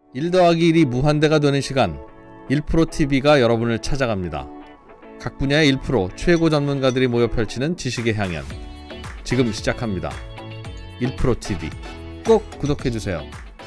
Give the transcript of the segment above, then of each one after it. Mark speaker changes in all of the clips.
Speaker 1: 1 더하기 1이 무한대가 되는 시간 1프로TV가 여러분을 찾아갑니다. 각 분야의 1프로 최고 전문가들이 모여 펼치는 지식의 향연 지금 시작합니다. 1프로TV 꼭 구독해주세요.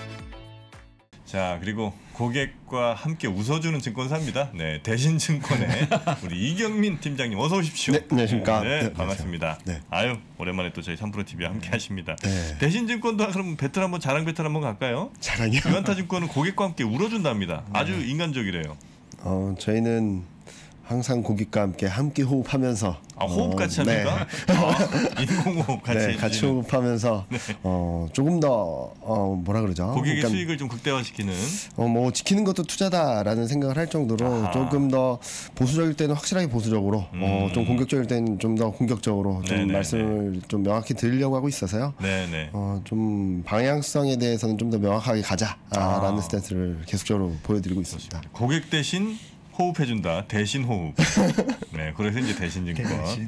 Speaker 2: 자, 그리고 고객과 함께 웃어주는 증권사입니다. 네, 대신증권의 우리 이경민 팀장님 어서 오십시오.
Speaker 3: 네, 안녕하십니까.
Speaker 2: 네, 반갑습니다.
Speaker 3: 네.
Speaker 2: 아유, 오랜만에 또 저희 3프로TV와 함께 하십니다.
Speaker 3: 네.
Speaker 2: 대신증권도 그럼 배틀 한번 자랑 배틀 한번 갈까요?
Speaker 3: 자랑이요?
Speaker 2: 유한타증권은 고객과 함께 울어준답니다. 아주 인간적이래요.
Speaker 3: 저희는 항상 고객과 함께 호흡하면서
Speaker 2: 호흡같이 합니까?
Speaker 3: 네.
Speaker 2: 인공호흡 같이
Speaker 3: 네, 같이 호흡하면서
Speaker 2: 네.
Speaker 3: 조금 더 뭐라 그러죠?
Speaker 2: 고객의
Speaker 3: 그러니까,
Speaker 2: 수익을 좀 극대화시키는
Speaker 3: 뭐 지키는 것도 투자다라는 생각을 할 정도로 조금 더 보수적일 때는 확실하게 보수적으로 좀 공격적일 때는 좀 더 공격적으로 좀
Speaker 2: 네네네.
Speaker 3: 말씀을 좀 명확히 드리려고 하고 있어서요.
Speaker 2: 네네.
Speaker 3: 좀 방향성에 대해서는 좀 더 명확하게 가자라는 스탠스를 계속적으로 보여드리고 있습니다.
Speaker 2: 고객 대신 호흡해준다. 대신 호흡. 네, 그래서 이제 대신증권.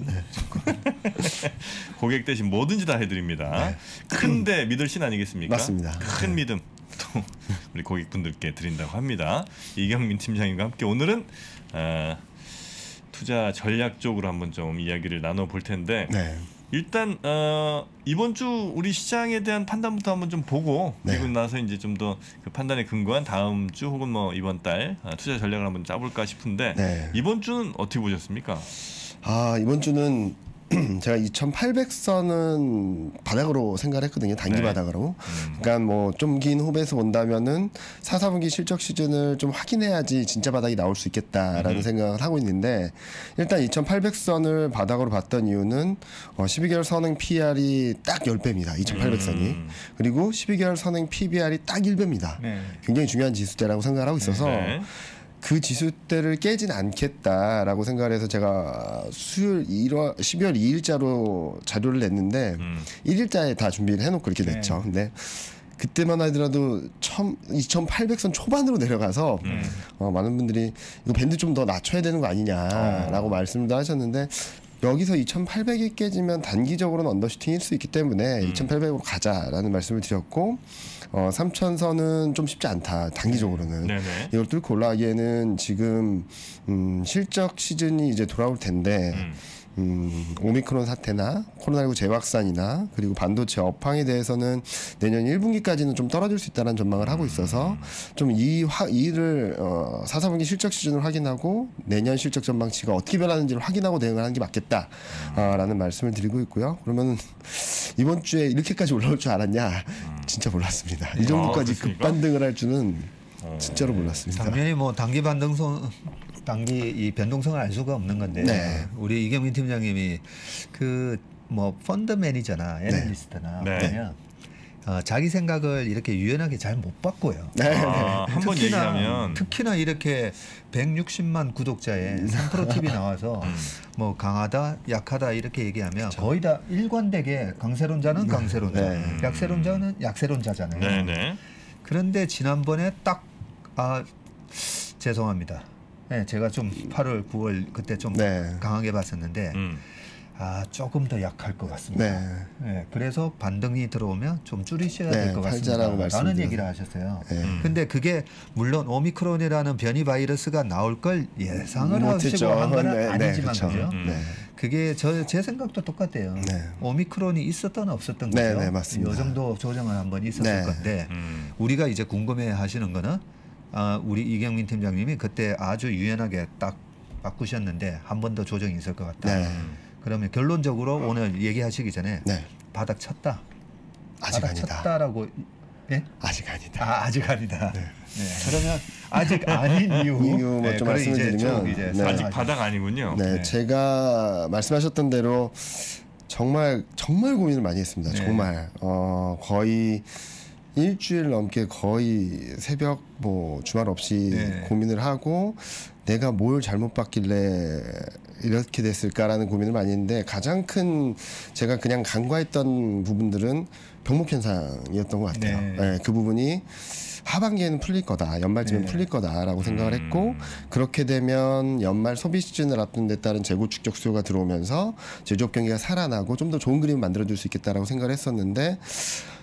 Speaker 2: 고객 대신 뭐든지 다 해드립니다.
Speaker 3: 네.
Speaker 2: 큰데 믿을 신 아니겠습니까?
Speaker 3: 맞습니다.
Speaker 2: 큰 믿음 또 우리 고객분들께 드린다고 합니다. 이경민 팀장님과 함께 오늘은 투자 전략 쪽으로 한번 좀 이야기를 나눠볼 텐데
Speaker 3: 네.
Speaker 2: 일단 이번 주 우리 시장에 대한 판단부터 한번 좀 보고
Speaker 3: 네.
Speaker 2: 그리고 나서 이제 좀 더 그 판단에 근거한 다음 주 혹은 뭐 이번 달 투자 전략을 한번 짜볼까 싶은데
Speaker 3: 네.
Speaker 2: 이번 주는 어떻게 보셨습니까?
Speaker 3: 이번 주는 제가 2,800선은 바닥으로 생각했거든요. 단기
Speaker 2: 네.
Speaker 3: 바닥으로. 그러니까 뭐 좀 긴 호흡에서 본다면은 4, 4분기 실적 시즌을 좀 확인해야지 진짜 바닥이 나올 수 있겠다라는 생각을 하고 있는데 일단 2,800선을 바닥으로 봤던 이유는 12개월 선행 PR이 딱 10배입니다. 2,800선이. 그리고 12개월 선행 PBR이 딱 1배입니다.
Speaker 2: 네.
Speaker 3: 굉장히 중요한 지수대라고 생각을 하고 있어서
Speaker 2: 네.
Speaker 3: 그 지수대를 깨진 않겠다라고 생각을 해서 제가 수요일 12월 2일자로 자료를 냈는데 1일자에 다 준비를 해놓고 이렇게 냈죠. 근데 그때만 하더라도 2,800선 초반으로 내려가서 많은 분들이 이거 밴드 좀 더 낮춰야 되는 거 아니냐라고 말씀도 하셨는데 여기서 2,800이 깨지면 단기적으로는 언더슈팅일 수 있기 때문에 2,800으로 가자라는 말씀을 드렸고 3,000선은 좀 쉽지 않다. 단기적으로는.
Speaker 2: 네네.
Speaker 3: 이걸 뚫고 올라가기에는 지금 실적 시즌이 이제 돌아올 텐데 오미크론 사태나 코로나19 재확산이나 그리고 반도체 업황에 대해서는 내년 1분기까지는 좀 떨어질 수 있다는 전망을 하고 있어서 좀 이를 4, 4분기 실적 시즌을 확인하고 내년 실적 전망치가 어떻게 변하는지를 확인하고 대응을 하는 게 맞겠다라는 말씀을 드리고 있고요. 그러면 이번 주에 이렇게까지 올라올 줄 알았냐? 진짜 몰랐습니다. 이 정도까지
Speaker 2: 그렇습니까?
Speaker 3: 급반등을 할 줄은 진짜로 몰랐습니다.
Speaker 4: 당연히 뭐 단기 이 변동성을 알 수가 없는 건데
Speaker 3: 네.
Speaker 4: 우리 이경민 팀장님이 그 뭐 펀드 매니저나 애널리스트나
Speaker 2: 네.
Speaker 4: 보면 자기 생각을 이렇게 유연하게 잘 못 바꿔요.
Speaker 2: 한번 얘기하면
Speaker 4: 특히나 이렇게 160만 구독자에 3프로TV 나와서 뭐 강하다 약하다 이렇게 얘기하면 거의 다 일관되게 강세론자는 강세론자, 약세론자는 약세론자잖아요.
Speaker 2: 네네.
Speaker 4: 그런데 지난번에 딱 죄송합니다. 네, 제가 좀 8월, 9월 그때 좀 강하게 봤었는데 조금 더 약할 것 같습니다. 네, 그래서 반등이 들어오면 좀 줄이셔야 될 것 같습니다. 라는 얘기를 하셨어요. 근데 그게 물론 오미크론이라는 변이 바이러스가 나올 걸 예상을 하시고 한 건 아니지만 그죠? 그게 제 생각도 똑같아요. 오미크론이 있었던 없었던 거죠.
Speaker 3: 맞습니다.
Speaker 4: 이 정도 조정은 한번 있었을 건데 우리가 이제 궁금해 하시는 거는 우리 이경민 팀장님이 그때 아주 유연하게 딱 바꾸셨는데 한 번 더 조정이 있을 것 같다. 그러면 결론적으로 오늘 얘기하시기 전에 바닥 쳤다.
Speaker 3: 아직
Speaker 4: 바닥
Speaker 3: 아니다.
Speaker 4: 쳤다라고. 예?
Speaker 3: 아직 아니다.
Speaker 4: 아직 아니다. 그러면 아직 아닌 이유
Speaker 3: 좀 말씀드리면
Speaker 2: 아직 바닥 아니군요.
Speaker 3: 제가 말씀하셨던 대로 정말 고민을 많이 했습니다. 정말 거의 일주일 넘게 거의 새벽 뭐 주말 없이 고민을 하고 내가 뭘 잘못 봤길래 이렇게 됐을까라는 고민을 많이 했는데 가장 큰 제가 그냥 간과했던 부분들은 병목 현상이었던 것 같아요. 그 부분이 하반기에는 풀릴 거다. 연말쯤엔 풀릴 거다라고 생각을 했고 그렇게 되면 연말 소비 시즌을 앞둔 데 따른 재고 축적 수요가 들어오면서 제조업 경기가 살아나고 좀 더 좋은 그림을 만들어줄 수 있겠다라고 생각을 했었는데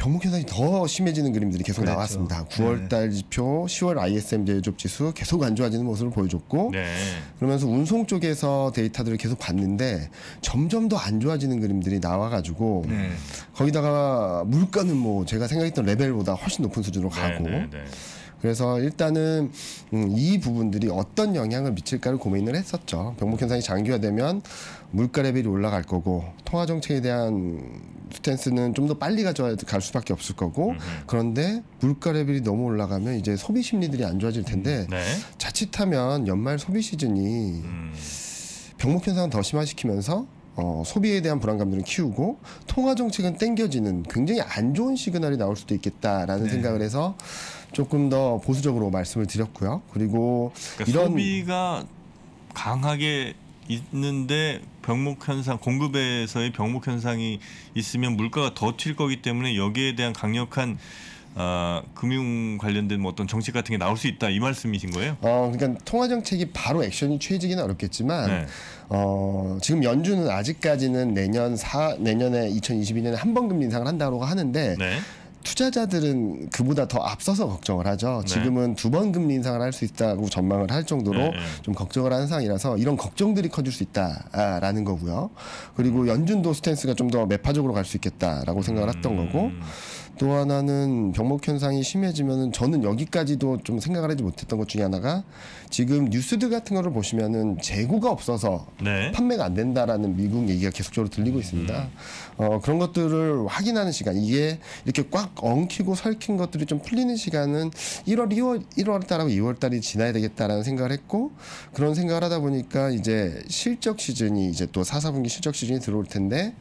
Speaker 3: 병목 현상이 더 심해지는 그림들이 계속
Speaker 4: 그렇죠.
Speaker 3: 나왔습니다. 9월달 지표, 10월 ISM 제조업 지수 계속 안 좋아지는 모습을 보여줬고
Speaker 2: 네.
Speaker 3: 그러면서 운송 쪽에서 데이터들을 계속 봤는데 점점 더 안 좋아지는 그림들이 나와가지고 거기다가 물가는 뭐 제가 생각했던 레벨보다 훨씬 높은 수준으로 가고 그래서 일단은 이 부분들이 어떤 영향을 미칠까를 고민을 했었죠. 병목 현상이 장기화되면 물가 레벨이 올라갈 거고 통화 정책에 대한 스탠스는 좀 더 빨리 갈 수밖에 없을 거고 그런데 물가 레벨이 너무 올라가면 이제 소비 심리들이 안 좋아질 텐데 자칫하면 연말 소비 시즌이 병목 현상을 더 심화시키면서 소비에 대한 불안감들을 키우고 통화 정책은 땡겨지는 굉장히 안 좋은 시그널이 나올 수도 있겠다라는 생각을 해서 조금 더 보수적으로 말씀을 드렸고요. 그리고
Speaker 2: 그러니까
Speaker 3: 이런
Speaker 2: 소비가 강하게 있는데 병목 현상, 공급에서의 병목 현상이 있으면 물가가 더 튈 거기 때문에 여기에 대한 강력한 금융 관련된 뭐 어떤 정책 같은 게 나올 수 있다 이 말씀이신 거예요?
Speaker 3: 그러니까 통화 정책이 바로 액션이 취해지기는 어렵겠지만 지금 연준은 아직까지는 내년에 2022년에 한 번 금리 인상을 한다고 하는데 투자자들은 그보다 더 앞서서 걱정을 하죠. 지금은 2번 금리 인상을 할 수 있다고 전망을 할 정도로 좀 걱정을 하는 상황이라서 이런 걱정들이 커질 수 있다라는 거고요. 그리고 연준도 스탠스가 좀 더 매파적으로 갈 수 있겠다라고 생각을 했던 거고 또 하나는 병목 현상이 심해지면은 저는 여기까지도 좀 생각을 하지 못했던 것 중에 하나가 지금 뉴스들 같은 거를 보시면은 재고가 없어서 판매가 안 된다라는 미국 얘기가 계속적으로 들리고 있습니다. 그런 것들을 확인하는 시간 이게 이렇게 꽉 엉키고 설킨 것들이 좀 풀리는 시간은 1월 달하고 2월 달이 지나야 되겠다라는 생각을 했고 그런 생각을 하다 보니까 이제 실적 시즌이 이제 또 4, 4분기 실적 시즌이 들어올 텐데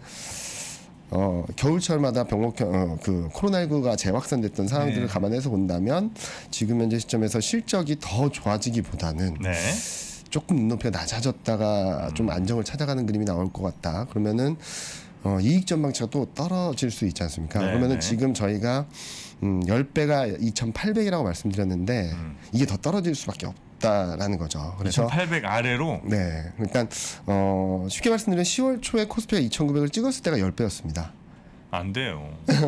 Speaker 3: 겨울철마다 그 코로나19가 재확산됐던 상황들을 감안해서 본다면 지금 현재 시점에서 실적이 더 좋아지기보다는 조금 눈높이가 낮아졌다가 좀 안정을 찾아가는 그림이 나올 것 같다. 그러면은 이익 전망치가 또 떨어질 수 있지 않습니까? 그러면은 지금 저희가 10배가 2,800이라고 말씀드렸는데 이게 더 떨어질 수밖에 없다라는 거죠. 그래서
Speaker 2: 2,800 아래로?
Speaker 3: 네. 그러니까 쉽게 말씀드리면 10월 초에 코스피가 2,900을 찍었을 때가 10배였습니다.
Speaker 2: 안 돼요.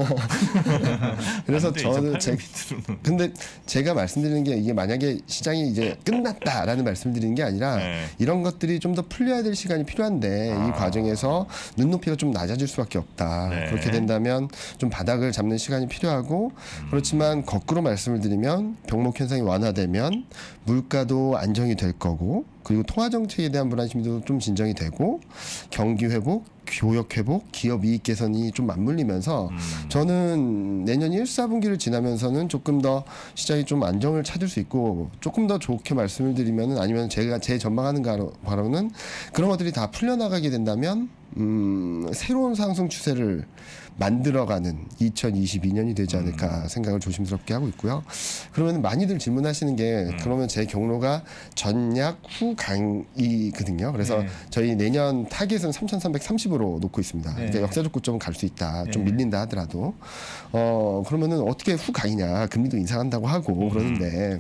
Speaker 3: 그래서 저는 근데 제가 말씀드리는 게 이게 만약에 시장이 이제 끝났다라는 말씀드리는 게 아니라 이런 것들이 좀 더 풀려야 될 시간이 필요한데 이 과정에서 눈높이가 좀 낮아질 수밖에 없다. 그렇게 된다면 좀 바닥을 잡는 시간이 필요하고 그렇지만 거꾸로 말씀을 드리면 병목 현상이 완화되면 물가도 안정이 될 거고 그리고 통화 정책에 대한 불안심도 좀 진정이 되고 경기 회복, 교역 회복, 기업 이익 개선이 좀 맞물리면서 저는 내년 1, 4분기를 지나면서는 조금 더 시장이 좀 안정을 찾을 수 있고 조금 더 좋게 말씀을 드리면은 아니면 제가 제 전망하는 바로는 그런 것들이 다 풀려나가게 된다면 새로운 상승 추세를 만들어가는 2022년이 되지 않을까 생각을 조심스럽게 하고 있고요. 그러면 많이들 질문하시는 게 그러면 제 경로가 전약 후 강이거든요. 그래서 저희 내년 타겟은 3,330으로 놓고 있습니다. 그러니까 역사적 고점은 갈 수 있다. 좀 밀린다 하더라도 그러면은 어떻게 후 강이냐? 금리도 인상한다고 하고 그러는데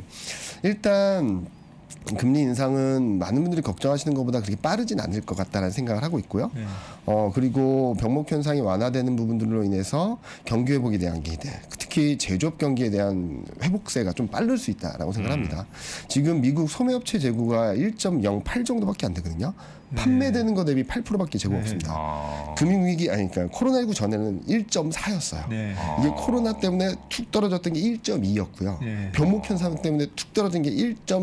Speaker 3: 일단 금리 인상은 많은 분들이 걱정하시는 것보다 그렇게 빠르진 않을 것 같다는 생각을 하고 있고요. 그리고 병목 현상이 완화되는 부분들로 인해서 경기 회복에 대한 기대, 특히 제조업 경기에 대한 회복세가 좀 빠를 수 있다라고 생각합니다. 지금 미국 소매업체 재고가 1.08 정도밖에 안 되거든요. 판매되는 거 대비 8%밖에 재고가 없습니다. 금융위기 그러니까 코로나19 전에는 1.4였어요. 이게 코로나 때문에 툭 떨어졌던 게 1.2였고요. 병목 현상 때문에 툭 떨어진 게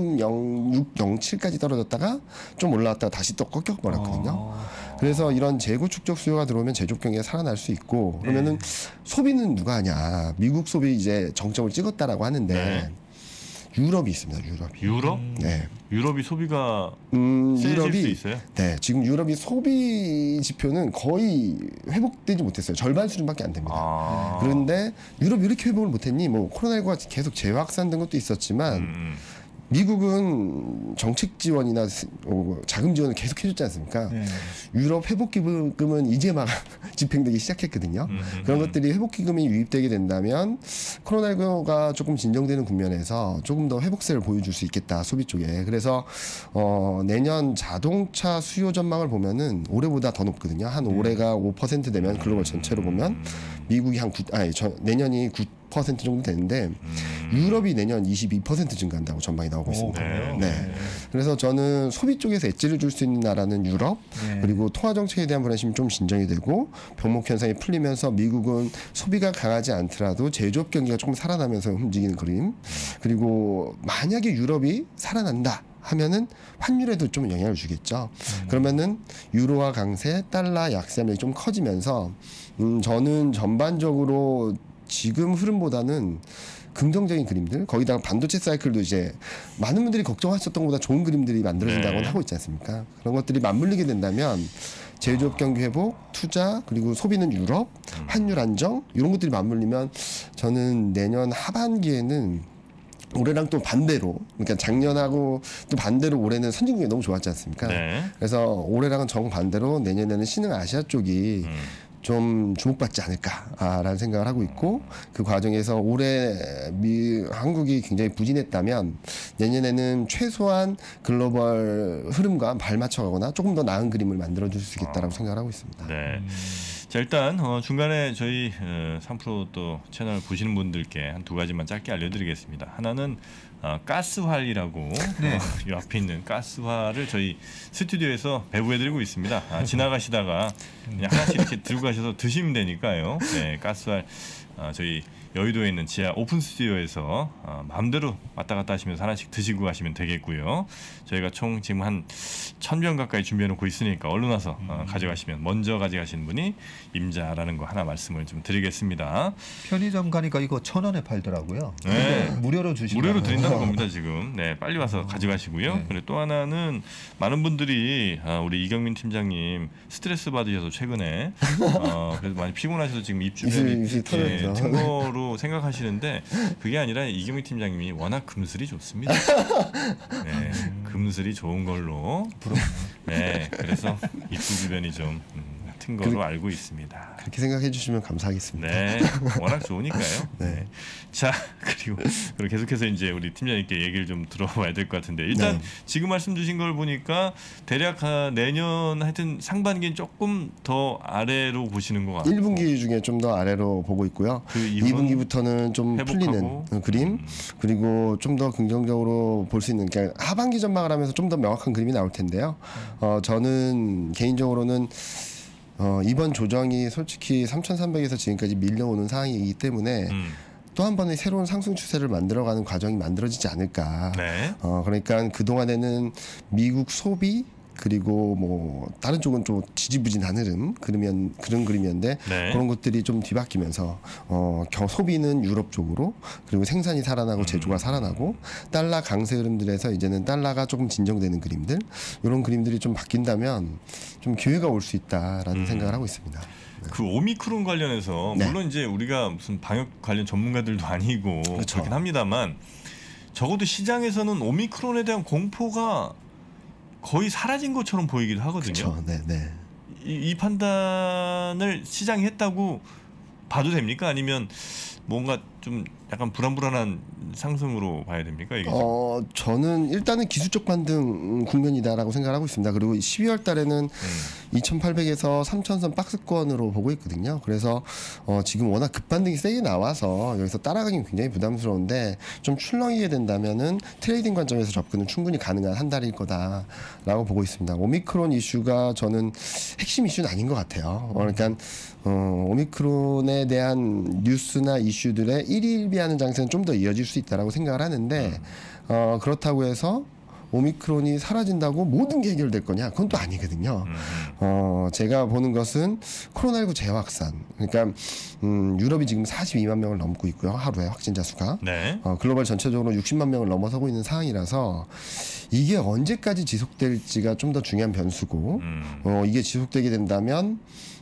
Speaker 3: 1.0607까지 떨어졌다가 좀 올라왔다가 다시 또 꺾여버렸거든요. 그래서 이런 재고 축적 수요가 들어오면 제조업 경기가 살아날 수 있고 그러면은 소비는 누가 하냐? 미국 소비 이제 정점을 찍었다라고 하는데 유럽이 있습니다.
Speaker 2: 유럽?
Speaker 3: 네.
Speaker 2: 유럽이 소비가 세질 수 있어요?
Speaker 3: 네. 지금 유럽이 소비 지표는 거의 회복되지 못했어요. 절반 수준밖에 안 됩니다. 그런데 유럽이 이렇게 회복을 못했니? 뭐 코로나19가 계속 재확산된 것도 있었지만 미국은 정책 지원이나 자금 지원을 계속 해줬지 않습니까? 유럽 회복기금은 이제 막 집행되기 시작했거든요. 그런 것들이 회복기금이 유입되게 된다면 코로나19가 조금 진정되는 국면에서 조금 더 회복세를 보여줄 수 있겠다, 소비 쪽에. 그래서 내년 자동차 수요 전망을 보면은 올해보다 더 높거든요. 한 올해가 5% 되면 글로벌 전체로 보면 미국이 내년이 9% 정도 되는데 유럽이 내년 22% 증가한다고 전망이 나오고 있습니다. 네. 그래서 저는 소비 쪽에서 엣지를 줄 수 있는 나라는 유럽, 그리고 통화 정책에 대한 불안심이 좀 진정이 되고 병목 현상이 풀리면서 미국은 소비가 강하지 않더라도 제조업 경기가 조금 살아나면서 움직이는 그림. 그리고 만약에 유럽이 살아난다 하면은 환율에도 좀 영향을 주겠죠. 그러면은 유로화 강세, 달러 약세 압력이 좀 커지면서 저는 전반적으로 지금 흐름보다는 긍정적인 그림들, 거기다가 반도체 사이클도 이제 많은 분들이 걱정하셨던 것보다 좋은 그림들이 만들어진다고 하고 있지 않습니까? 그런 것들이 맞물리게 된다면 제조업 경기 회복, 투자, 그리고 소비는 유럽, 환율 안정 이런 것들이 맞물리면 저는 내년 하반기에는 올해랑 또 반대로, 그러니까 작년하고 또 반대로 올해는 선진국이 너무 좋았지 않습니까? 그래서 올해랑은 정반대로 내년에는 신흥 아시아 쪽이 좀 주목받지 않을까라는 생각을 하고 있고, 그 과정에서 올해 한국이 굉장히 부진했다면 내년에는 최소한 글로벌 흐름과 발맞춰가거나 조금 더 나은 그림을 만들어줄 수 있겠다라고 생각을 하고 있습니다.
Speaker 2: 네. 자, 일단 중간에 저희 3프로 또 채널 보시는 분들께 한 두 가지만 짧게 알려드리겠습니다. 하나는 가스활이라고 이 앞에 있는 가스활을 저희 스튜디오에서 배부해드리고 있습니다. 지나가시다가 그냥 하나씩 이렇게 들고 가셔서 드시면 되니까요. 네, 가스활 저희 여의도에 있는 지하 오픈 스튜디오에서 마음대로 왔다 갔다 하시면서 하나씩 드시고 가시면 되겠고요. 저희가 총 지금 한 1000병 가까이 준비해 놓고 있으니까 얼른 와서 가져가시면, 먼저 가져가시는 분이 임자라는 거 하나 말씀을 좀 드리겠습니다.
Speaker 4: 편의점 가니까 이거 1,000원에 팔더라고요.
Speaker 2: 네.
Speaker 4: 무료로 주시고
Speaker 2: 무료로 드린다는 겁니다 지금. 네, 빨리 와서 가져가시고요.
Speaker 4: 네.
Speaker 2: 그리고 또 하나는 많은 분들이 우리 이경민 팀장님 스트레스 받으셔서 최근에 그래서 많이 피곤하셔서 지금 입 주변이 튼 거로 생각하시는데 그게 아니라 이경민 팀장님이 워낙 금슬이 좋습니다. 네, 금슬이 좋은 걸로. 네, 그래서 입술 주변이 좀 튼 거로 알고 있습니다.
Speaker 3: 그렇게 생각해 주시면 감사하겠습니다.
Speaker 2: 네, 워낙 좋으니까요. 네. 자, 그리고 계속해서 이제 우리 팀장님께 얘기를 좀 들어봐야 될 것 같은데, 일단 지금 말씀 주신 걸 보니까 대략 내년 하여튼 상반기는 조금 더 아래로 보시는 것 같고
Speaker 3: 1분기 중에 좀 더 아래로 보고 있고요.
Speaker 2: 그
Speaker 3: 2분기부터는 좀
Speaker 2: 회복하고.
Speaker 3: 풀리는 그림, 그리고 좀 더 긍정적으로 볼 수 있는, 그러니까 하반기 전망을 하면서 좀 더 명확한 그림이 나올 텐데요. 저는 개인적으로는 이번 조정이 솔직히 3,300에서 지금까지 밀려오는 상황이기 때문에 또 한 번의 새로운 상승 추세를 만들어가는 과정이 만들어지지 않을까.
Speaker 2: 네.
Speaker 3: 그러니까 그동안에는 미국 소비, 그리고 뭐 다른 쪽은 좀 지지부진한 흐름 그런 그림이었는데 그런 것들이 좀 뒤바뀌면서 소비는 유럽 쪽으로, 그리고 생산이 살아나고 제조가 살아나고, 달러 강세 흐름들에서 이제는 달러가 조금 진정되는 그림들, 이런 그림들이 좀 바뀐다면 좀 기회가 올 수 있다라는 생각을 하고 있습니다.
Speaker 2: 그 오미크론 관련해서 물론 이제 우리가 무슨 방역 관련 전문가들도 아니고 그렇긴 합니다만, 적어도 시장에서는 오미크론에 대한 공포가 거의 사라진 것처럼 보이기도 하거든요.
Speaker 3: 그렇죠. 네.
Speaker 2: 이 판단을 시장이 했다고 봐도 됩니까? 아니면 뭔가 좀 약간 불안불안한 상승으로 봐야 됩니까? 이게
Speaker 3: 저는 일단은 기술적 반등 국면이다라고 생각하고 있습니다. 그리고 12월 달에는 2,800에서 3,000선 박스권으로 보고 있거든요. 그래서 지금 워낙 급반등이 세게 나와서 여기서 따라가기는 굉장히 부담스러운데, 좀 출렁이게 된다면은 트레이딩 관점에서 접근은 충분히 가능한 한 달일 거다라고 보고 있습니다. 오미크론 이슈가 저는 핵심 이슈는 아닌 것 같아요. 그러니까 오미크론에 대한 뉴스나 이슈들의 일희일비하는 장세는 좀 더 이어질 수 있다라고 생각을 하는데, 그렇다고 해서 오미크론이 사라진다고 모든 게 해결될 거냐? 그건 또 아니거든요. 제가 보는 것은 코로나19 재확산. 그러니까 유럽이 지금 42만 명을 넘고 있고요. 하루에 확진자 수가.
Speaker 2: 네.
Speaker 3: 글로벌 전체적으로 60만 명을 넘어서고 있는 상황이라서 이게 언제까지 지속될지가 좀 더 중요한 변수고 이게 지속되게 된다면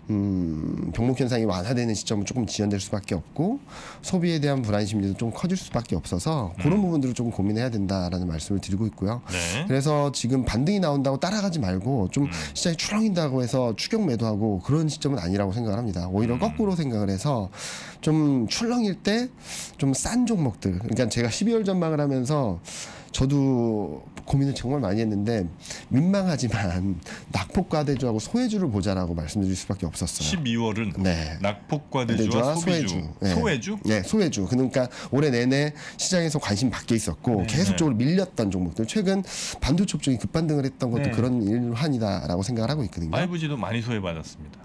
Speaker 3: 병목 현상이 완화되는 시점은 조금 지연될 수밖에 없고 소비에 대한 불안 심리도 좀 커질 수밖에 없어서 그런 부분들을 조금 고민해야 된다라는 말씀을 드리고 있고요.
Speaker 2: 네.
Speaker 3: 그래서 지금 반등이 나온다고 따라가지 말고 좀 시장이 출렁인다고 해서 추격 매도하고 그런 시점은 아니라고 생각을 합니다. 오히려 거꾸로 생각을 해서 좀 출렁일 때 좀 싼 종목들. 그러니까 제가 12월 전망을 하면서 저도 고민을 정말 많이 했는데 민망하지만 낙폭과대주하고 소외주를 보자라고 말씀드릴 수밖에 없었어요.
Speaker 2: 12월은
Speaker 3: 네.
Speaker 2: 낙폭과대주와 소외주.
Speaker 3: 네.
Speaker 2: 소외주?
Speaker 3: 네, 소외주. 그러니까 올해 내내 시장에서 관심 밖에 있었고 계속적으로 밀렸던 종목들. 최근 반도체 업종이 급반등을 했던 것도 그런 일환이다라고 생각을 하고 있거든요.
Speaker 2: 5G도 많이 소외받았습니다.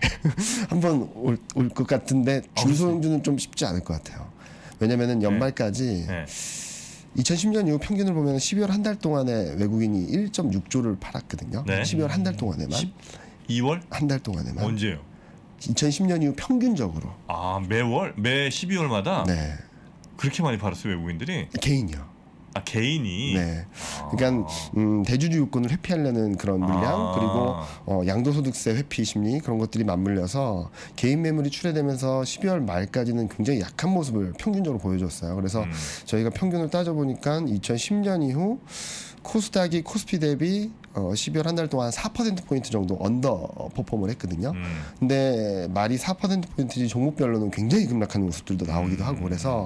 Speaker 3: 한번 올 것 같은데 중소형주는 좀 쉽지 않을 것 같아요. 왜냐면은 연말까지 2010년 이후 평균을 보면 12월 한 달 동안에 외국인이 1.6조를 팔았거든요.
Speaker 2: 네.
Speaker 3: 12월 한 달 동안에만.
Speaker 2: 2월?
Speaker 3: 한 달 동안에만.
Speaker 2: 언제요?
Speaker 3: 2010년 이후 평균적으로.
Speaker 2: 아, 매월? 매 12월마다?
Speaker 3: 네.
Speaker 2: 그렇게 많이 팔았어요, 외국인들이?
Speaker 3: 개인이요.
Speaker 2: 아, 개인이?
Speaker 3: 네. 그러니까 대주주 요건을 회피하려는 그런 물량 그리고 양도소득세 회피 심리 그런 것들이 맞물려서 개인 매물이 출회되면서 12월 말까지는 굉장히 약한 모습을 평균적으로 보여줬어요. 그래서 저희가 평균을 따져보니까 2010년 이후 코스닥이 코스피 대비 12월 한 달 동안 4%포인트 정도 언더 퍼폼을 했거든요. 근데 말이 4%포인트지 종목별로는 굉장히 급락하는 모습들도 나오기도 하고 그래서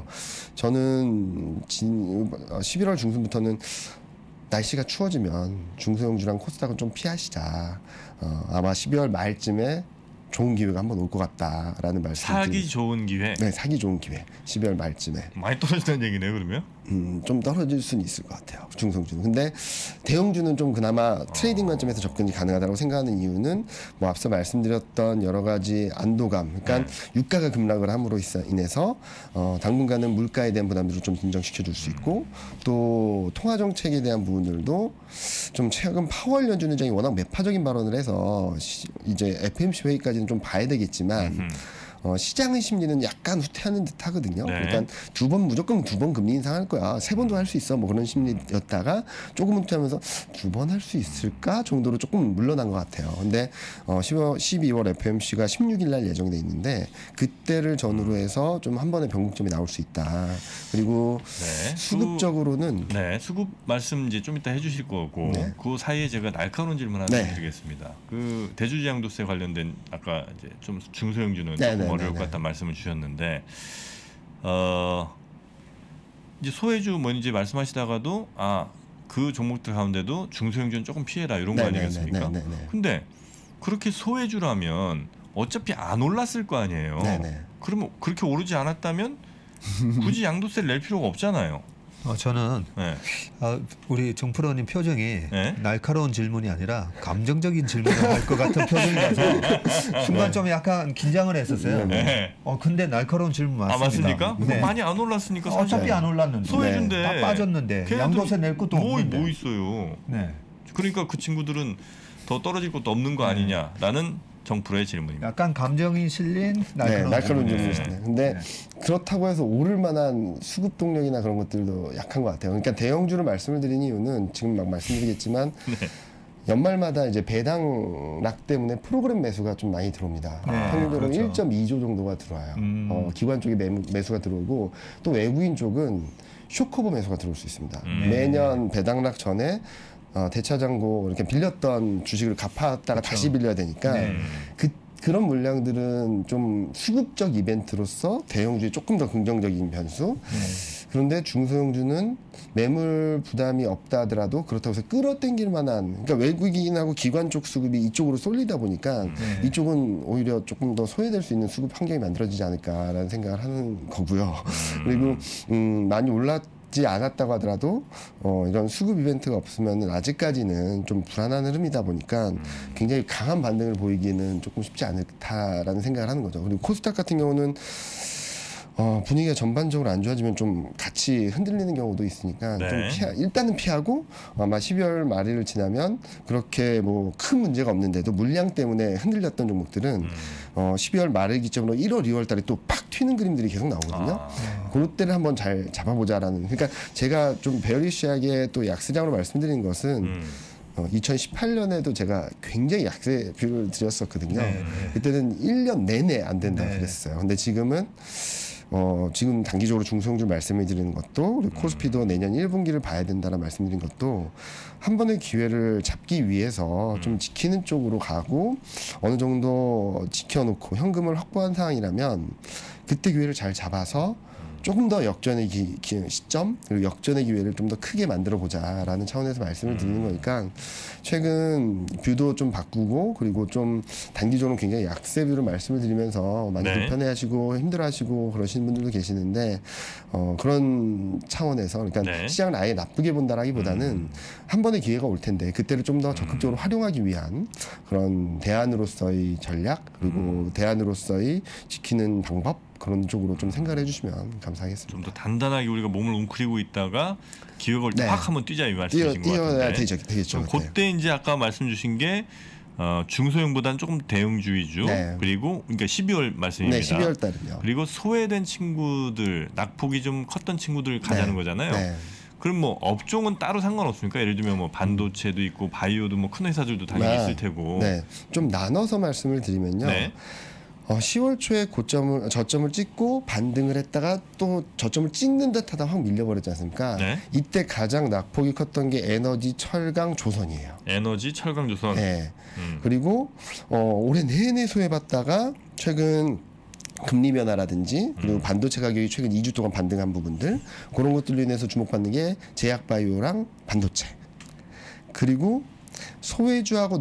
Speaker 3: 저는 11월 중순부터는 날씨가 추워지면 중소형주랑 코스닥은 좀 피하시자. 아마 12월 말쯤에 좋은 기회가 한번 올 것 같다라는 말씀을
Speaker 2: 사기 좋은 기회?
Speaker 3: 네, 사기 좋은 기회. 12월 말쯤에.
Speaker 2: 많이 떨어진다는 얘기네요, 그러면?
Speaker 3: 좀 떨어질 수는 있을 것 같아요. 중성주는. 근데 대형주는 좀 그나마 트레이딩 관점에서 접근이 가능하다고 생각하는 이유는 뭐 앞서 말씀드렸던 여러 가지 안도감. 그러니까 유가가 급락을 함으로 인해서 당분간은 물가에 대한 부담들을 좀 진정시켜 줄 수 있고 또 통화 정책에 대한 부분들도 좀 최근 파월 연준의장이 워낙 매파적인 발언을 해서 이제 FOMC 회의까지는 좀 봐야 되겠지만 시장의 심리는 약간 후퇴하는 듯 하거든요.
Speaker 2: 네.
Speaker 3: 그러니까 무조건 두 번 금리 인상할 거야. 3번도 할 수 있어. 뭐 그런 심리였다가 조금 후퇴하면서 2번 할 수 있을까 정도로 조금 물러난 것 같아요. 근데 12월 FOMC가 16일 날 예정돼 있는데 그때를 전후로 해서 좀 한 번의 변곡점이 나올 수 있다. 그리고 수급적으로는
Speaker 2: 수급 말씀 이제 좀 이따 해주실 거고 그 사이에 제가 날카로운 질문 하나 드리겠습니다. 그 대주주 양도세 관련된 아까 이제 좀 중소형주는 조금 어려울 것 같다는 말씀을 주셨는데 이제 소외주 뭔지 말씀하시다가도 그 종목들 가운데도 중소형주는 조금 피해라 이런 거 아니겠습니까? 근데 그렇게 소외주라면 어차피 안 올랐을 거 아니에요. 그러면 그렇게 오르지 않았다면 굳이 양도세를 낼 필요가 없잖아요.
Speaker 4: 저는 우리 정프로님 표정이 날카로운 질문이 아니라 감정적인 질문을 할 것 같은 표정이라서 순간 좀 약간 긴장을 했었어요. 근데 날카로운 질문 맞습니다.
Speaker 2: 맞습니까? 많이 안 올랐으니까
Speaker 4: 어차피 안 올랐는데
Speaker 2: 소외주인데
Speaker 4: 다 빠졌는데 양도세 낼 것도 없는데
Speaker 2: 뭐 있어요. 그러니까 그 친구들은 더 떨어질 것도 없는 거 아니냐라는 정프로의 질문입니다.
Speaker 4: 약간 감정이 실린 날카로운
Speaker 3: 질문이시네요. 근데 그렇다고 해서 오를 만한 수급 동력이나 그런 것들도 약한 것 같아요. 그러니까 대형주를 말씀을 드린 이유는 지금 막 말씀드리겠지만 연말마다 이제 배당락 때문에 프로그램 매수가 좀 많이 들어옵니다. 평균적으로 1.2조 정도가 들어와요. 기관 쪽에 매수가 들어오고 또 외국인 쪽은 쇼커버 매수가 들어올 수 있습니다. 매년 배당락 전에 대차장고 이렇게 빌렸던 주식을 갚았다가 다시 빌려야 되니까 그런 물량들은 좀 수급적 이벤트로서 대형주에 조금 더 긍정적인 변수. 그런데 중소형주는 매물 부담이 없다 하더라도 그렇다고 해서 끌어당길 만한 그러니까 외국인하고 기관 쪽 수급이 이쪽으로 쏠리다 보니까 이쪽은 오히려 조금 더 소외될 수 있는 수급 환경이 만들어지지 않을까라는 생각을 하는 거고요. 그리고 많이 올랐지 않았다고 하더라도 이런 수급 이벤트가 없으면 아직까지는 좀 불안한 흐름이다 보니까 굉장히 강한 반등을 보이기에는 조금 쉽지 않다라는 생각을 하는 거죠. 그리고 코스닥 같은 경우는 분위기가 전반적으로 안 좋아지면 좀 같이 흔들리는 경우도 있으니까
Speaker 2: 네.
Speaker 3: 좀 일단은 피하고 아마 12월 말일을 지나면 그렇게 뭐 큰 문제가 없는데도 물량 때문에 흔들렸던 종목들은 12월 말일 기점으로 1월, 2월 달에 또 팍 튀는 그림들이 계속 나오거든요. 그때를 한번 잘 잡아보자라는. 그러니까 제가 좀 베어리시하게 또 약세장으로 말씀드린 것은 2018년에도 제가 굉장히 약세 뷰를 드렸었거든요. 그때는 1년 내내 안 된다고 그랬어요. 근데 지금은 지금 단기적으로 중소형주 말씀을 드리는 것도 그리고 코스피도 내년 1분기를 봐야 된다는 말씀드린 것도 한 번의 기회를 잡기 위해서 좀 지키는 쪽으로 가고 어느 정도 지켜놓고 현금을 확보한 상황이라면 그때 기회를 잘 잡아서 조금 더 역전의 시점 그리고 역전의 기회를 좀 더 크게 만들어 보자라는 차원에서 말씀을 드리는 거니까 최근 뷰도 좀 바꾸고 그리고 좀 단기적으로 굉장히 약세 뷰를 말씀을 드리면서 많이 불편해하시고 힘들어하시고 그러시는 분들도 계시는데 그런 차원에서 그러니까 시장을 아예 나쁘게 본다라기보다는 한 번의 기회가 올 텐데 그때를 좀 더 적극적으로 활용하기 위한 그런 대안으로서의 전략 그리고 대안으로서의 지키는 방법 그런 쪽으로 좀 생각을 해주시면 감사하겠습니다.
Speaker 2: 좀 더 단단하게 우리가 몸을 웅크리고 있다가 기회가 올 때 확 한번 뛰자 이 말씀이신 것 같은데.
Speaker 3: 되겠죠.
Speaker 2: 그때 이제 아까 말씀 주신 게 중소형보다는 조금 대형주의주 그리고 그러니까 12월 말씀입니다.
Speaker 3: 네, 12월 달은요.
Speaker 2: 그리고 소외된 친구들 낙폭이 좀 컸던 친구들 가자는 거잖아요. 그럼 뭐 업종은 따로 상관없습니까? 예를 들면 뭐 반도체도 있고 바이오도 뭐 큰 회사들도 당연히 있을 테고.
Speaker 3: 좀 나눠서 말씀을 드리면요. 10월 초에 저점을 찍고 반등을 했다가 또 저점을 찍는 듯하다 확 밀려버렸지 않습니까? 이때 가장 낙폭이 컸던 게 에너지, 철강, 조선이에요.
Speaker 2: 에너지, 철강, 조선.
Speaker 3: 그리고 올해 내내 소외받다가 최근 금리 변화라든지 그리고 반도체 가격이 최근 2주 동안 반등한 부분들 그런 것들로 인해서 주목받는 게 제약 바이오랑 반도체 그리고 소외주하고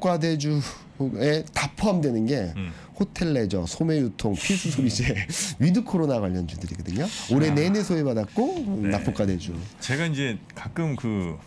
Speaker 3: 낙폭과대주에 다 포함되는 게 호텔 레저, 소매 유통, 필수 소비재, 위드 코로나 관련주들이거든요. 올해 내내 소외받았고 낙폭과대주.
Speaker 2: 제가 이제 가끔 그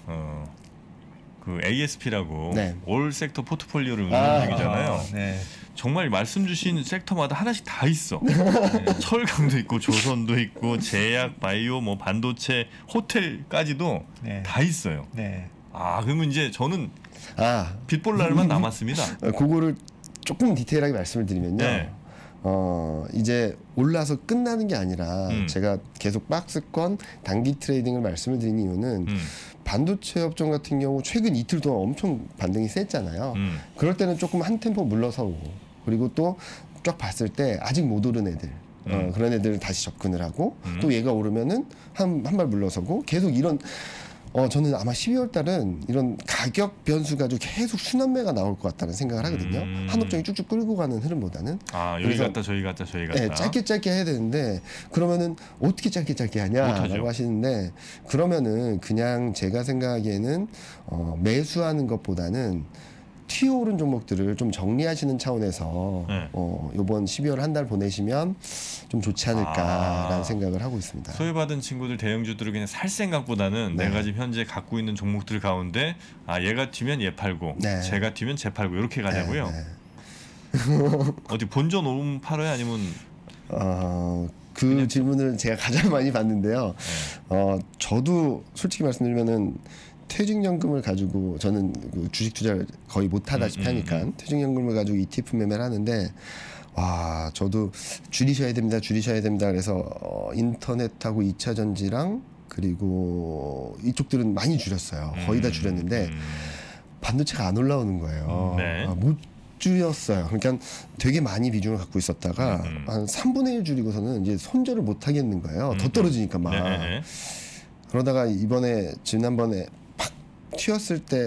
Speaker 2: ASP라고 올 섹터 포트폴리오를 운영 중이잖아요. 정말 말씀 주신 섹터마다 하나씩 다 있어. 철강도 있고 조선도 있고 제약, 바이오, 뭐 반도체, 호텔까지도 다 있어요. 그러면 이제 저는 빛볼 날만 남았습니다.
Speaker 3: 그거를 조금 디테일하게 말씀을 드리면요. 이제 올라서 끝나는 게 아니라 제가 계속 박스권 단기 트레이딩을 말씀을 드린 이유는 반도체 업종 같은 경우 최근 이틀 동안 엄청 반등이 셌잖아요. 그럴 때는 조금 한 템포 물러서고 그리고 또 쫙 봤을 때 아직 못 오른 애들 그런 애들을 다시 접근을 하고 또 얘가 오르면은 한 발 물러서고 계속 이런 저는 아마 12월 달은 이런 가격 변수 가지고 계속 순환매가 나올 것 같다는 생각을 하거든요. 한 업종이 쭉쭉 끌고 가는 흐름보다는.
Speaker 2: 여기 갔다 저기 갔다 저기 갔다.
Speaker 3: 짧게 해야 되는데 그러면은 어떻게 짧게 하냐라고 하시는데 그러면은 그냥 제가 생각하기에는 매수하는 것보다는 튀어오른 종목들을 좀 정리하시는 차원에서 이번 12월 한 달 보내시면 좀 좋지 않을까라는 생각을 하고 있습니다.
Speaker 2: 소외받은 친구들 대형주들을 그냥 살 생각보다는 내가 지금 현재 갖고 있는 종목들 가운데 얘가 튀면 얘 팔고 제가 튀면 쟤 팔고 이렇게 가자고요. 어디 본전 오름 팔아요? 아니면
Speaker 3: 그 질문을 제가 가장 많이 받는데요. 저도 솔직히 말씀드리면은 퇴직연금을 가지고 저는 주식 투자를 거의 못하다시피 하니까 퇴직연금을 가지고 ETF 매매를 하는데 저도 줄이셔야 됩니다 그래서 인터넷하고 2차전지랑 그리고 이쪽들은 많이 줄였어요. 거의 다 줄였는데 반도체가 안 올라오는 거예요. 못 줄였어요. 그러니까 되게 많이 비중을 갖고 있었다가 한 3분의 1 줄이고서는 이제 손절을 못 하겠는 거예요. 더 떨어지니까 막. 그러다가 지난번에 튀었을 때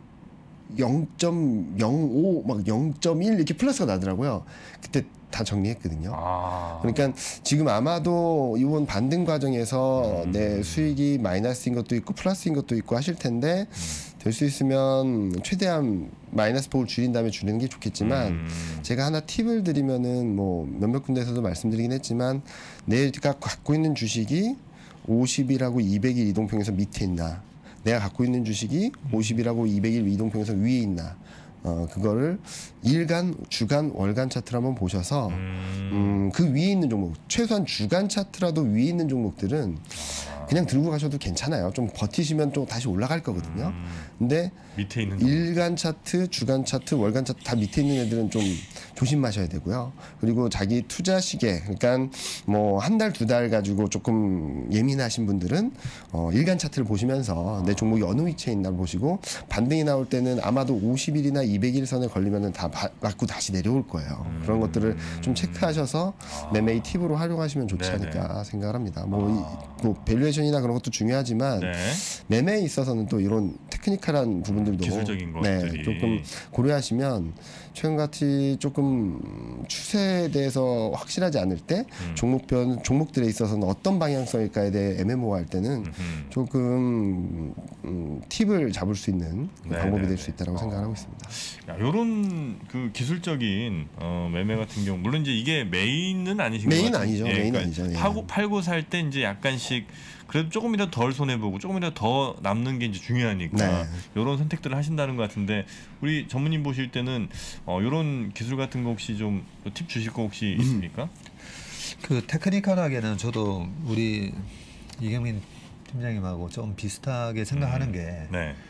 Speaker 3: 0.05 막 0.1 이렇게 플러스가 나더라고요. 그때 다 정리했거든요. 그러니까 지금 아마도 이번 반등 과정에서 내 수익이 마이너스인 것도 있고 플러스인 것도 있고 하실 텐데 될 수 있으면 최대한 마이너스 폭을 줄인 다음에 줄이는 게 좋겠지만 제가 하나 팁을 드리면은 뭐 몇몇 군데에서도 말씀드리긴 했지만 내가 갖고 있는 주식이 50일하고 200일 이동평균선 밑에 있나 내가 갖고 있는 주식이 50일하고 200일 이동평균선 위에 있나 그거를 일간, 주간, 월간 차트를 한번 보셔서 그 위에 있는 종목, 최소한 주간 차트라도 위에 있는 종목들은 그냥 들고 가셔도 괜찮아요. 좀 버티시면 또 다시 올라갈 거거든요. 근데
Speaker 2: 밑에 있는
Speaker 3: 일간 차트, 주간 차트, 월간 차트 다 밑에 있는 애들은 좀 조심하셔야 되고요. 그리고 자기 투자 시계, 그러니까 뭐 한 달, 두 달 가지고 조금 예민하신 분들은 일간 차트를 보시면서 내 종목이 어느 위치에 있나 보시고 반등이 나올 때는 아마도 50일이나 200일 선에 걸리면은 다 맞고 다시 내려올 거예요. 그런 것들을 좀 체크하셔서 매매의 팁으로 활용하시면 좋지 않을까 생각을 합니다. 뭐 밸류에이션이나 그런 것도 중요하지만 매매에 있어서는 또 이런 테크니컬한 부분들도
Speaker 2: 기술적인 것들이
Speaker 3: 조금 고려하시면 최근같이 조금 추세에 대해서 확실하지 않을 때 종목들에 있어서는 어떤 방향성일까에 대해 애매모호할 때는 조금 팁을 잡을 수 있는 방법이 될 수 있다고 생각하고 있습니다.
Speaker 2: 이런 그 기술적인 매매 같은 경우 물론 이제 이게 메인은 아니신
Speaker 3: 메인
Speaker 2: 것
Speaker 3: 아니죠. 메인 아니죠.
Speaker 2: 팔고 살 때 이제 약간씩 그래도 조금이라도 덜 손해보고 조금이라도 더 남는 게 이제 중요하니까 이런 선택들을 하신다는 것 같은데 우리 전무님 보실 때는 이런 기술 같은 거 혹시 좀 팁 주실 거 혹시 있습니까?
Speaker 4: 그 테크니컬하게는 저도 우리 이경민 팀장님하고 좀 비슷하게 생각하는 게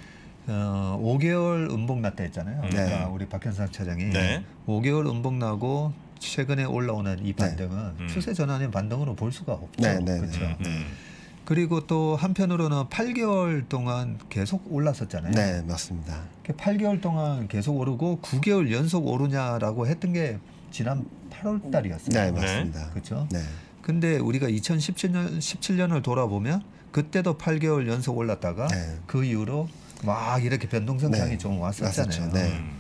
Speaker 4: 5개월 음봉 났다 했잖아요. 그러니까 우리 박현상 차장이 5개월 음봉 나고 최근에 올라오는 이 반등은 추세 전환의 반등으로 볼 수가 없죠. 그렇죠. 그리고 또 한편으로는 8개월 동안 계속 올랐었잖아요.
Speaker 3: 네, 맞습니다.
Speaker 4: 8개월 동안 계속 오르고 9개월 연속 오르냐라고 했던 게 지난 8월 달이었어요.
Speaker 3: 네, 맞습니다.
Speaker 4: 그렇죠?
Speaker 3: 네.
Speaker 4: 근데 우리가 2017년을 돌아보면 그때도 8개월 연속 올랐다가 그 이후로 막 이렇게 변동성장이 좀 왔었잖아요.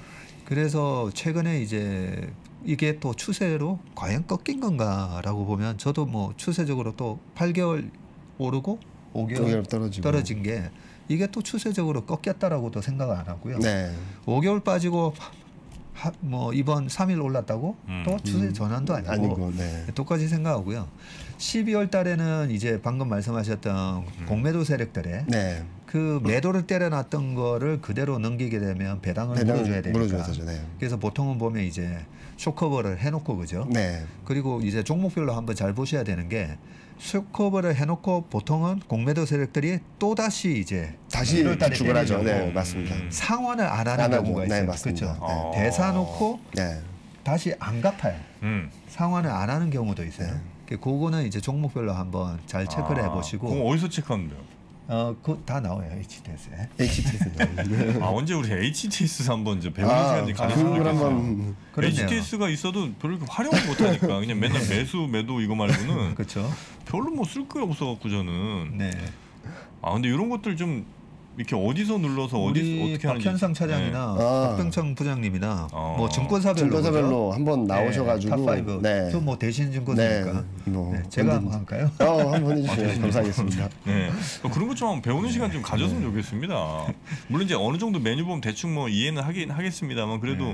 Speaker 4: 그래서 최근에 이제 이게 또 추세로 과연 꺾인 건가라고 보면 저도 뭐 추세적으로 또 8개월 오르고 5개월 떨어진 게 이게 또 추세적으로 꺾였다라고도 생각 안 하고요. 5개월 빠지고 뭐 이번 3일 올랐다고 또 추세 전환도 아니고 똑같이 생각하고요. 12월 달에는 이제 방금 말씀하셨던 공매도 세력들의 그 매도를 때려놨던 거를 그대로 넘기게 되면 배당을 물어줘야 되니까. 그래서 보통은 보면 이제 쇼커버를 해놓고 그죠. 그리고 이제 종목별로 한번 잘 보셔야 되는 게 쇼커버를 해놓고 보통은 공매도 세력들이 또 다시 이제
Speaker 3: 다시 주을 하죠. 맞습니다.
Speaker 4: 상환을 안 하는 경우가 있어요. 그렇죠. 대사놓고 다시 안 갚아요. 상환을 안 하는 경우도 있어요. 그거는 이제 종목별로 한번 잘 체크를 해보시고.
Speaker 2: 그럼 어디서 체크하는데요?
Speaker 4: 그거 다 나와요. HTS에.
Speaker 2: 언제 우리 HTS 한번 이제 배우는 시간이 가능할까요? HTS가 있어도 별로 활용을 못하니까 그냥 맨날 매도 이거 말고는
Speaker 4: 그렇죠.
Speaker 2: 별로 뭐 쓸 거 없어갖고 저는. 근데 이런 것들 좀 이렇게 어디서 눌러서 어떻게 하는지.
Speaker 4: 박현상 차장이나 박병창 부장님이나 뭐 증권사별로
Speaker 3: 한번 나오셔가지고
Speaker 4: 탑5 저 뭐 대신 증권사니까 제가 한번 할까요?
Speaker 3: 한번 해주시면 감사하겠습니다.
Speaker 2: 그런 것 좀 배우는 시간 좀 가졌으면 좋겠습니다. 물론 이제 어느 정도 메뉴 보면 대충 뭐 이해는 하겠습니다만 그래도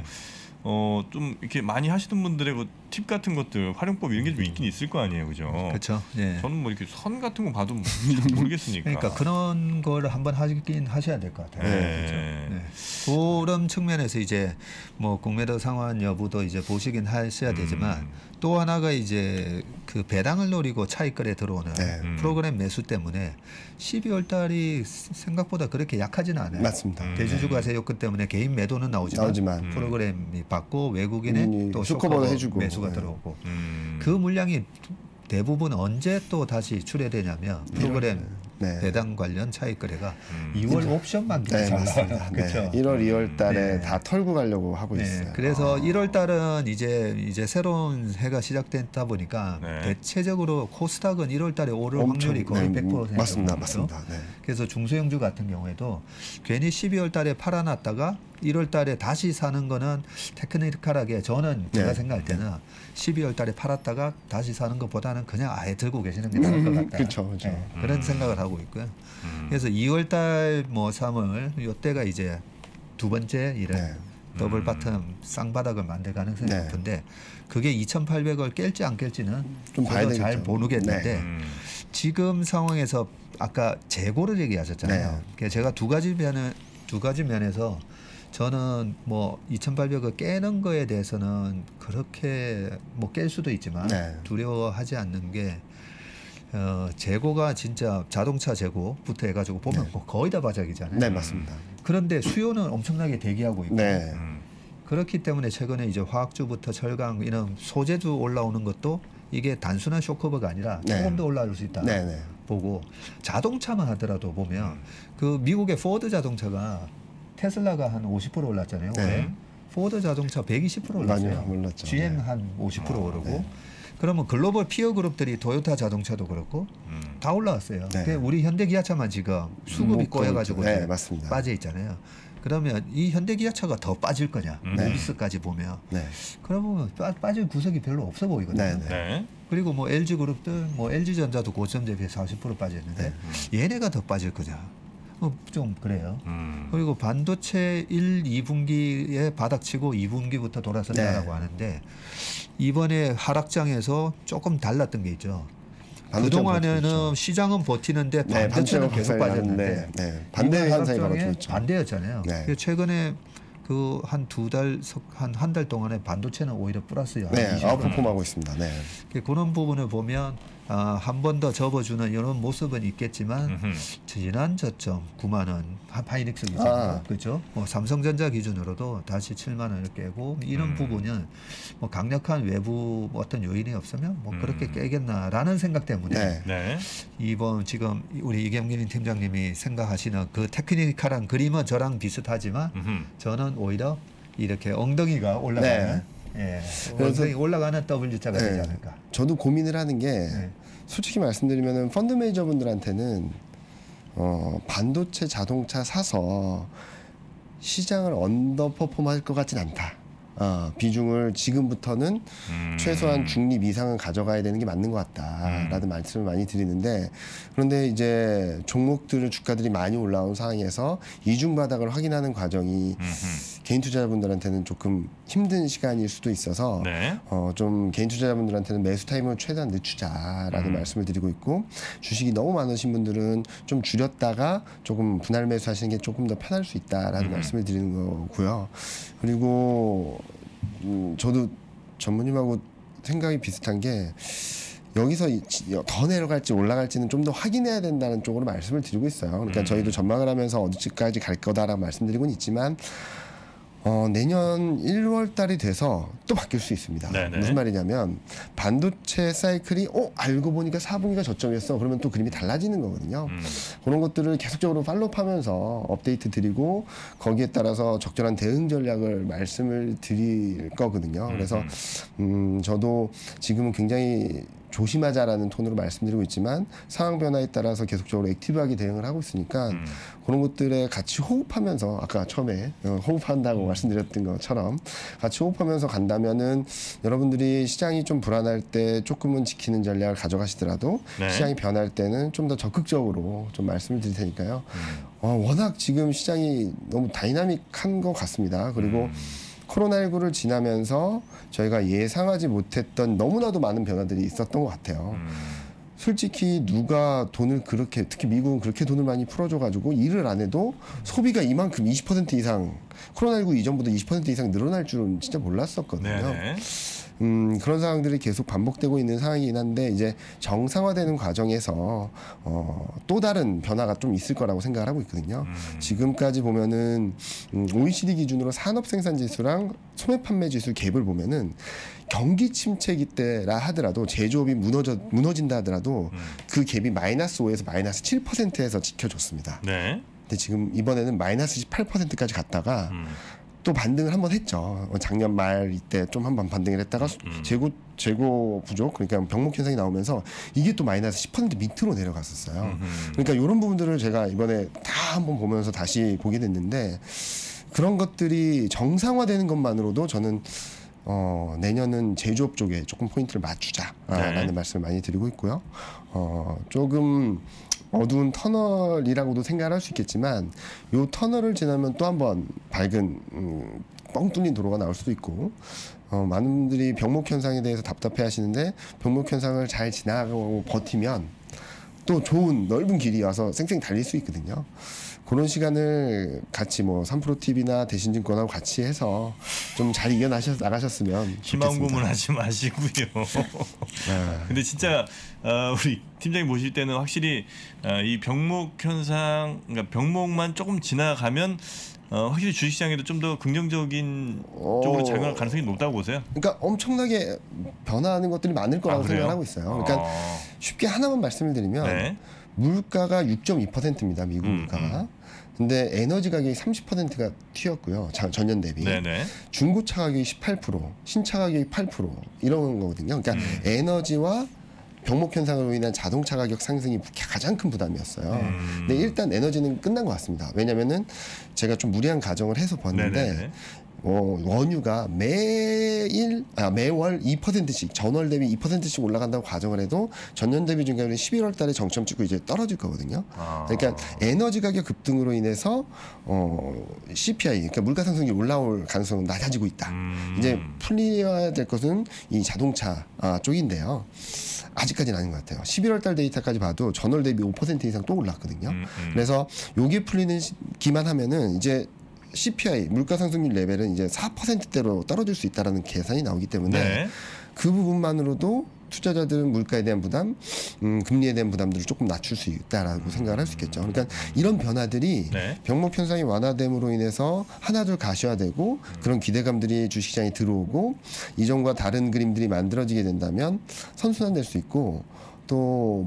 Speaker 2: 좀 이렇게 많이 하시던 분들의 그 팁 같은 것들 활용법 이런 게 좀 있긴 있을 거 아니에요, 그죠?
Speaker 4: 그렇죠.
Speaker 2: 저는 뭐 이렇게 선 같은 거 봐도 잘 모르겠으니까.
Speaker 4: 그러니까 그런 걸 한번 하긴 하셔야 될 것 같아요. 그런 측면에서 이제 뭐 공매도 상환 여부도 이제 보시긴 하셔야 되지만 또 하나가 이제 그 배당을 노리고 차익거래 들어오는 프로그램 매수 때문에 12월 달이 생각보다 그렇게 약하지는 않아요.
Speaker 3: 맞습니다.
Speaker 4: 대주주 과세 요건 때문에 개인 매도는 나오지만 프로그램이 받고 외국인의 또
Speaker 3: 쇼커버도 해주고
Speaker 4: 매수가 들어오고 그 물량이 대부분 언제 또 다시 출회되냐면 프로그램 배당 관련 차익 거래가 2월 옵션 만기가 잘 나와요. 그렇죠.
Speaker 3: 1월, 2월 달에 다 털고 가려고 하고 있어요.
Speaker 4: 그래서 1월 달은 이제 새로운 해가 시작됐다 보니까 대체적으로 코스닥은 1월 달에 오를 확률이 거의 100%
Speaker 3: 맞습니다.
Speaker 4: 그래서 중소형주 같은 경우에도 괜히 12월 달에 팔아놨다가 1월 달에 다시 사는 거는 테크니컬하게 저는 제가 생각할 때는 12월 달에 팔았다가 다시 사는 것보다는 그냥 아예 들고 계시는 게 나을 것 같다.
Speaker 3: 그렇죠.
Speaker 4: 그런 생각을 하고 있고요. 그래서 2월 달 뭐 3월 이때가 이제 두 번째 이런 더블 바텀 쌍바닥을 만들 가능성이 높은데 그게 2,800을 깰지 안 깰지는 좀 잘 모르겠는데 지금 상황에서 아까 재고를 얘기하셨잖아요. 제가 두 가지 면에서 저는 뭐 2,800을 깨는 거에 대해서는 그렇게 뭐 깰 수도 있지만
Speaker 3: 네.
Speaker 4: 두려워하지 않는 게 재고가 진짜 자동차 재고부터 해가지고 보면 뭐 거의 다 바닥이잖아요.
Speaker 3: 네, 맞습니다.
Speaker 4: 그런데 수요는 엄청나게 대기하고 있고
Speaker 3: 네.
Speaker 4: 그렇기 때문에 최근에 이제 화학주부터 철강 이런 소재주 올라오는 것도 이게 단순한 쇼크버가 아니라 조금 더 올라올 수 있다 보고 자동차만 하더라도 보면 그 미국의 포드 자동차가 테슬라가 한 50% 올랐잖아요. 올해. 포드 자동차 120% 올랐어요.
Speaker 3: 많이 올랐죠.
Speaker 4: GM 한 50% 오르고. 그러면 글로벌 피어 그룹들이 도요타 자동차도 그렇고 다 올라왔어요. 우리 현대기아차만 지금 수급이 꼬여가지고 빠져 있잖아요. 그러면 이 현대기아차가 더 빠질 거냐? 모비스까지 보면. 그러면 빠질 구석이 별로 없어 보이거든요. 그리고 뭐 LG그룹들, 뭐 LG전자도 고점 대비 40% 빠졌는데 얘네가 더 빠질 거냐? 좀 그래요. 그리고 반도체 1, 2분기에 바닥치고 2분기부터 돌아선다라고 하는데 이번에 하락장에서 조금 달랐던 게 있죠. 그동안에는 시장은 버티는데 반도체는 계속 빠졌는데
Speaker 3: 반대 현상이 벌어졌죠.
Speaker 4: 반대였잖아요. 최근에 그 한 한 달 동안에 반도체는 오히려 플러스요.
Speaker 3: 아웃퍼폼하고 있습니다.
Speaker 4: 그런 부분을 보면 한 번 더 접어주는 이런 모습은 있겠지만 지난 저점 9만 원 하이닉스 기준으로 그렇죠. 뭐 삼성전자 기준으로도 다시 7만 원을 깨고 이런 부분은 뭐 강력한 외부 어떤 요인이 없으면 뭐 그렇게 깨겠나라는 생각 때문에 이번 지금 우리 이경민 팀장님이 생각하시는 그 테크니컬한 그림은 저랑 비슷하지만 저는 오히려 이렇게 엉덩이가 올라가는 엉덩이 올라가는 W자가 되지 않을까.
Speaker 3: 저도 고민을 하는 게 솔직히 말씀드리면 펀드 매니저분들한테는 반도체 자동차 사서 시장을 언더퍼폼할 것 같진 않다. 비중을 지금부터는 최소한 중립 이상은 가져가야 되는 게 맞는 것 같다라는 말씀을 많이 드리는데 그런데 이제 종목들을 주가들이 많이 올라온 상황에서 이중 바닥을 확인하는 과정이 개인 투자자분들한테는 조금 힘든 시간일 수도 있어서 좀 개인 투자자분들한테는 매수 타임을 최대한 늦추자라는 말씀을 드리고 있고 주식이 너무 많으신 분들은 좀 줄였다가 조금 분할 매수하시는 게 조금 더 편할 수 있다라는 말씀을 드리는 거고요. 그리고 저도 전무님하고 생각이 비슷한 게 여기서 더 내려갈지 올라갈지는 좀 더 확인해야 된다는 쪽으로 말씀을 드리고 있어요. 그러니까 저희도 전망을 하면서 어디까지 갈 거다라고 말씀드리고는 있지만 내년 1월 달이 돼서 또 바뀔 수 있습니다. 무슨 말이냐면 반도체 사이클이 알고 보니까 4분기가 저점이었어. 그러면 또 그림이 달라지는 거거든요. 그런 것들을 계속적으로 팔로우하면서 업데이트 드리고 거기에 따라서 적절한 대응 전략을 말씀을 드릴 거거든요. 그래서 저도 지금은 굉장히 조심하자라는 톤으로 말씀드리고 있지만 상황 변화에 따라서 계속적으로 액티브하게 대응을 하고 있으니까 그런 것들에 같이 호흡하면서 아까 처음에 호흡한다고 말씀드렸던 것처럼 같이 호흡하면서 간다면은 여러분들이 시장이 좀 불안할 때 조금은 지키는 전략을 가져가시더라도 시장이 변할 때는 좀 더 적극적으로 좀 말씀을 드릴 테니까요. 워낙 지금 시장이 너무 다이나믹한 것 같습니다. 그리고 코로나19를 지나면서 저희가 예상하지 못했던 너무나도 많은 변화들이 있었던 것 같아요. 솔직히 누가 돈을 그렇게 특히 미국은 그렇게 돈을 많이 풀어줘가지고 일을 안 해도 소비가 이만큼 20% 이상 코로나19 이전보다 20% 이상 늘어날 줄은 진짜 몰랐었거든요. 그런 상황들이 계속 반복되고 있는 상황이긴 한데 이제 정상화되는 과정에서 또 다른 변화가 좀 있을 거라고 생각을 하고 있거든요. 지금까지 보면은 OECD 기준으로 산업 생산 지수랑 소매 판매 지수 갭을 보면은 경기 침체기 때라 하더라도 제조업이 무너진다 하더라도 그 갭이 마이너스 5에서 마이너스 7%에서 지켜줬습니다. 근데 지금 이번에는 마이너스 18%까지 갔다가 또 반등을 한번 했죠. 작년 말 이때 좀 한번 반등을 했다가 재고 부족 그러니까 병목 현상이 나오면서 이게 또 마이너스 10% 밑으로 내려갔었어요. 그러니까 이런 부분들을 제가 이번에 다 한번 보면서 다시 보게 됐는데 그런 것들이 정상화되는 것만으로도 저는 내년은 제조업 쪽에 조금 포인트를 맞추자라는 말씀을 많이 드리고 있고요. 조금 어두운 터널이라고도 생각을 할 수 있겠지만 이 터널을 지나면 또 한번 밝은 뻥 뚫린 도로가 나올 수도 있고 많은 분들이 병목 현상에 대해서 답답해 하시는데 병목 현상을 잘 지나가고 버티면 또 좋은 넓은 길이 와서 쌩쌩 달릴 수 있거든요. 그런 시간을 같이 뭐 3프로 TV나 대신증권하고 같이 해서 좀 잘 나가셨으면
Speaker 2: 희망 고문하지 마시고요. 근데 진짜 우리 팀장님 모실 때는 확실히 이 병목 현상, 그러니까 병목만 조금 지나가면 확실히 주식시장에도 좀 더 긍정적인 쪽으로 작용할 가능성이 높다고 보세요?
Speaker 3: 그러니까 엄청나게 변화하는 것들이 많을 거라고 생각하고 있어요. 그러니까 쉽게 하나만 말씀을 드리면
Speaker 2: 네.
Speaker 3: 물가가 6.2%입니다. 미국 물가가. 근데 에너지 가격이 30%가 튀었고요. 전년 대비.
Speaker 2: 네네.
Speaker 3: 중고차 가격이 18%, 신차 가격이 8% 이런 거거든요. 그러니까 에너지와 병목 현상으로 인한 자동차 가격 상승이 가장 큰 부담이었어요. 근데 일단 에너지는 끝난 것 같습니다. 왜냐면은 제가 좀 무리한 가정을 해서 봤는데 원유가 매월 2%씩 전월 대비 2%씩 올라간다고 가정을 해도 전년 대비 증가율은 11월 달에 정점 찍고 이제 떨어질 거거든요. 그러니까 에너지 가격 급등으로 인해서 CPI, 그러니까 물가 상승이 올라올 가능성은 낮아지고 있다. 이제 풀려야 될 것은 이 자동차 쪽인데요. 아직까지는 아닌 것 같아요. 11월 달 데이터까지 봐도 전월 대비 5% 이상 또 올랐거든요. 그래서 요게 풀리는 기만 하면은 이제 CPI 물가 상승률 레벨은 이제 4%대로 떨어질 수 있다라는 계산이 나오기 때문에 그 부분만으로도 투자자들은 물가에 대한 부담, 금리에 대한 부담들을 조금 낮출 수 있다라고 생각을 할 수 있겠죠. 그러니까 이런 변화들이 병목 현상이 완화됨으로 인해서 하나둘 가시화되고 그런 기대감들이 주식시장에 들어오고 이전과 다른 그림들이 만들어지게 된다면 선순환될 수 있고 또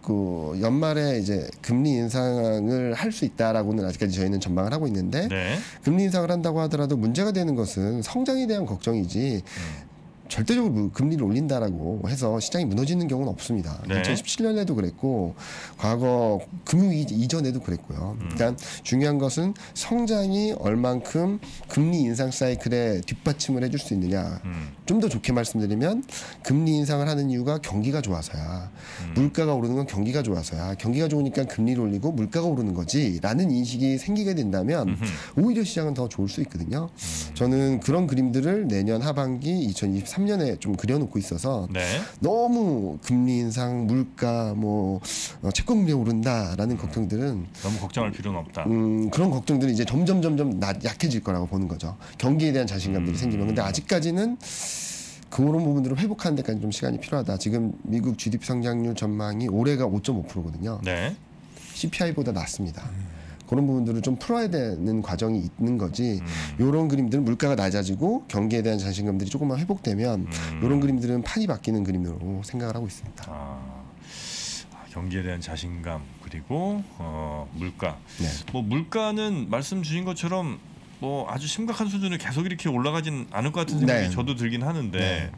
Speaker 3: 연말에 이제 금리 인상을 할 수 있다라고는 아직까지 저희는 전망을 하고 있는데 금리 인상을 한다고 하더라도 문제가 되는 것은 성장에 대한 걱정이지 절대적으로 금리를 올린다라고 해서 시장이 무너지는 경우는 없습니다. 2017년에도 그랬고 과거 금융위기 이전에도 그랬고요. 일단 중요한 것은 성장이 얼만큼 금리 인상 사이클에 뒷받침을 해줄 수 있느냐. 좀 더 좋게 말씀드리면 금리 인상을 하는 이유가 경기가 좋아서야. 물가가 오르는 건 경기가 좋아서야. 경기가 좋으니까 금리를 올리고 물가가 오르는 거지 라는 인식이 생기게 된다면 오히려 시장은 더 좋을 수 있거든요. 저는 그런 그림들을 내년 하반기 2023년에 좀 그려놓고 있어서 너무 금리 인상, 물가, 채권금리 오른다라는 걱정들은
Speaker 2: 너무 걱정할 필요는 없다.
Speaker 3: 그런 걱정들이 이제 점점 약해질 거라고 보는 거죠. 경기에 대한 자신감들이 생기면. 근데 아직까지는 그런 부분들을 회복하는 데까지 좀 시간이 필요하다. 지금 미국 GDP 성장률 전망이 올해가 5.5%거든요. CPI보다 낮습니다. 그런 부분들을 좀 풀어야 되는 과정이 있는 거지. 이런 그림들은 물가가 낮아지고 경기에 대한 자신감들이 조금만 회복되면 이런 그림들은 판이 바뀌는 그림으로 생각을 하고 있습니다.
Speaker 2: 경기에 대한 자신감 그리고 물가. 물가는 말씀 주신 것처럼 아주 심각한 수준을 계속 이렇게 올라가진 않을 것 같은 생각이 저도 들긴 하는데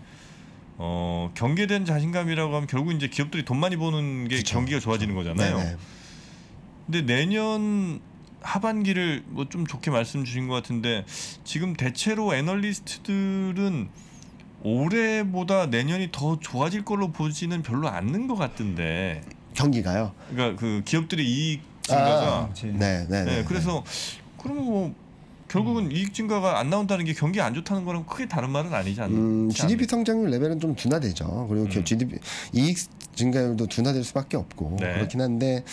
Speaker 2: 경기에 대한 자신감이라고 하면 결국 이제 기업들이 돈 많이 버는 게 경기가 좋아지는 거잖아요. 근데 내년 하반기를 좀 좋게 말씀 주신 것 같은데 지금 대체로 애널리스트들은 올해보다 내년이 더 좋아질 걸로 보지는 별로 않는 것 같던데.
Speaker 3: 경기가요?
Speaker 2: 그러니까 그 기업들의 이익 증가가. 그래서 그러면 결국은 이익 증가가 안 나온다는 게 경기 안 좋다는 거랑 크게 다른 말은 아니지 않나요?
Speaker 3: GDP 성장률 레벨은 좀 둔화되죠. 그리고 GDP 이익 증가율도 둔화될 수밖에 없고 그렇긴 한데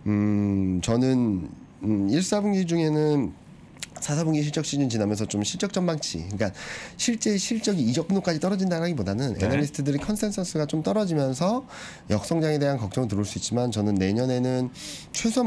Speaker 3: 저는 1, 4분기 중에는 4, 4분기 실적 시즌 지나면서 좀 실적 전망치, 그러니까 실제 실적이 이 정도까지 떨어진다라기보다는 애널리스트들의 컨센서스가 좀 떨어지면서 역성장에 대한 걱정이 들어올 수 있지만 저는 내년에는 최소한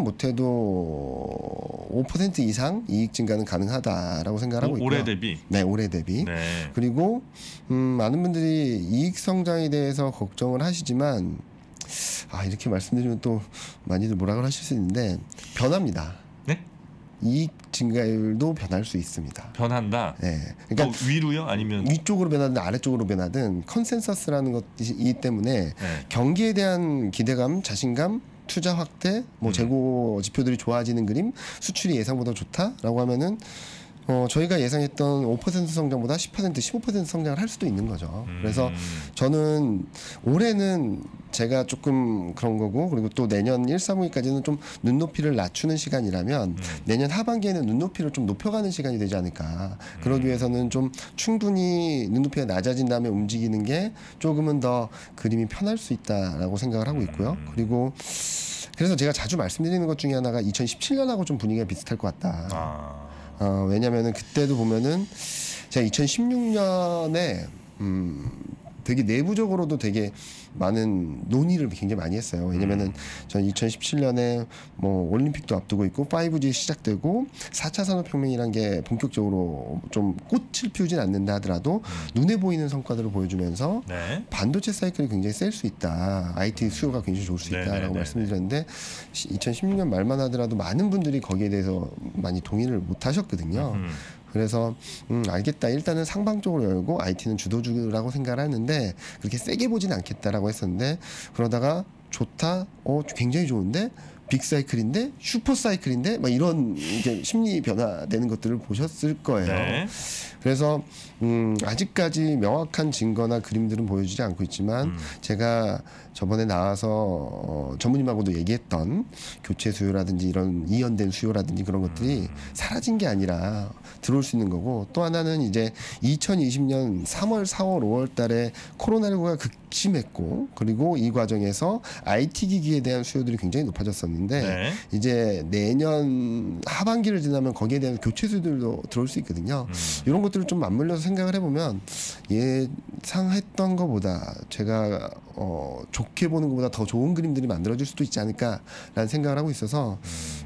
Speaker 3: 못해도 5% 이상 이익 증가는 가능하다라고 생각하고 있고요.
Speaker 2: 올해 대비?
Speaker 3: 네, 올해 대비. 그리고 많은 분들이 이익 성장에 대해서 걱정을 하시지만 이렇게 말씀드리면 또 많이들 뭐라고 하실 수 있는데 변합니다. 이익 증가율도 변할 수 있습니다.
Speaker 2: 변한다.
Speaker 3: 그러니까
Speaker 2: 위로요? 아니면
Speaker 3: 위쪽으로 변하든 아래쪽으로 변하든 컨센서스라는 것이기 때문에 경기에 대한 기대감, 자신감, 투자 확대, 재고 지표들이 좋아지는 그림, 수출이 예상보다 좋다라고 하면은 저희가 예상했던 5% 성장보다 10%, 15% 성장을 할 수도 있는 거죠. 그래서 저는 올해는 제가 조금 그런 거고 그리고 또 내년 1, 4분기까지는 좀 눈높이를 낮추는 시간이라면 내년 하반기에는 눈높이를 좀 높여가는 시간이 되지 않을까. 그러기 위해서는 좀 충분히 눈높이가 낮아진 다음에 움직이는 게 조금은 더 그림이 편할 수 있다라고 생각을 하고 있고요. 그리고 그래서 제가 자주 말씀드리는 것 중에 하나가 2017년하고 좀 분위기가 비슷할 것 같다. 왜냐면은 그때도 보면은 제가 2016년에 되게 내부적으로도 되게 많은 논의를 굉장히 많이 했어요. 왜냐면은 전 2017년에 뭐 올림픽도 앞두고 있고 5G 시작되고 4차 산업혁명이란 게 본격적으로 좀 꽃을 피우진 않는다 하더라도 눈에 보이는 성과들을 보여주면서 반도체 사이클이 굉장히 셀 수 있다. IT 수요가 굉장히 좋을 수 있다라고 말씀을 드렸는데 2016년 말만 하더라도 많은 분들이 거기에 대해서 많이 동의를 못 하셨거든요. 그래서 알겠다. 일단은 상방적으로 열고 IT는 주도주라고 생각을 하는데 그렇게 세게 보진 않겠다라고 했었는데 그러다가 좋다. 굉장히 좋은데 빅사이클인데 슈퍼사이클인데 막 이런 이제 심리 변화되는 것들을 보셨을 거예요. 네. 그래서 아직까지 명확한 증거나 그림들은 보여주지 않고 있지만 제가 저번에 나와서 전무님하고도 얘기했던 교체 수요라든지 이런 이연된 수요라든지 그런 것들이 사라진 게 아니라 들어올 수 있는 거고 또 하나는 이제 2020년 3월, 4월, 5월 달에 코로나19가 극심했고 그리고 이 과정에서 IT 기기에 대한 수요들이 굉장히 높아졌었는데 이제 내년 하반기를 지나면 거기에 대한 교체 수요들도 들어올 수 있거든요. 이런 것들을 좀 맞물려서 생각을 해보면 예상했던 것보다 제가 좋게 보는 것보다 더 좋은 그림들이 만들어질 수도 있지 않을까라는 생각을 하고 있어서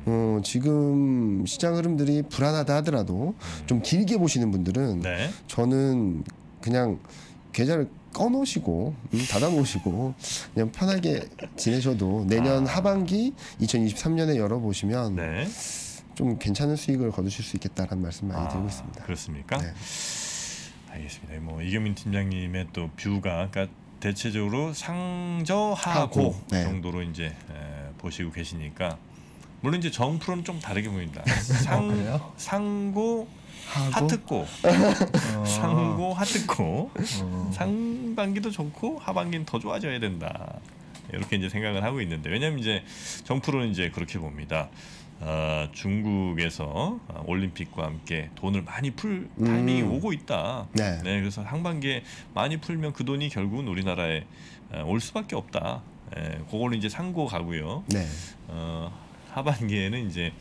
Speaker 3: 지금 시장 흐름들이 불안하다 하더라도 좀 길게 보시는 분들은 저는 그냥 계좌를 꺼놓으시고 닫아놓으시고 그냥 편하게 지내셔도 내년 하반기 2023년에 열어보시면 좀 괜찮은 수익을 거두실 수 있겠다라는 말씀 많이 드리고 있습니다.
Speaker 2: 그렇습니까? 네. 알겠습니다. 뭐 이경민 팀장님의 또 뷰가 그러니까 대체적으로 상저하고 정도로 이제 보시고 계시니까 물론 이제 정프로는 좀 다르게 보인다. 상고 하트고 상고 하트고 상반기도 좋고 하반기는 더 좋아져야 된다. 이렇게 이제 생각을 하고 있는데 왜냐하면 이제 정프로는 이제 그렇게 봅니다. 중국에서 올림픽과 함께 돈을 많이 풀 타이밍이 오고 있다. 그래서 상반기에 많이 풀면 그 돈이 결국은 우리나라에 올 수밖에 없다. 그걸 이제 상고 가고요. 하반기에는 이제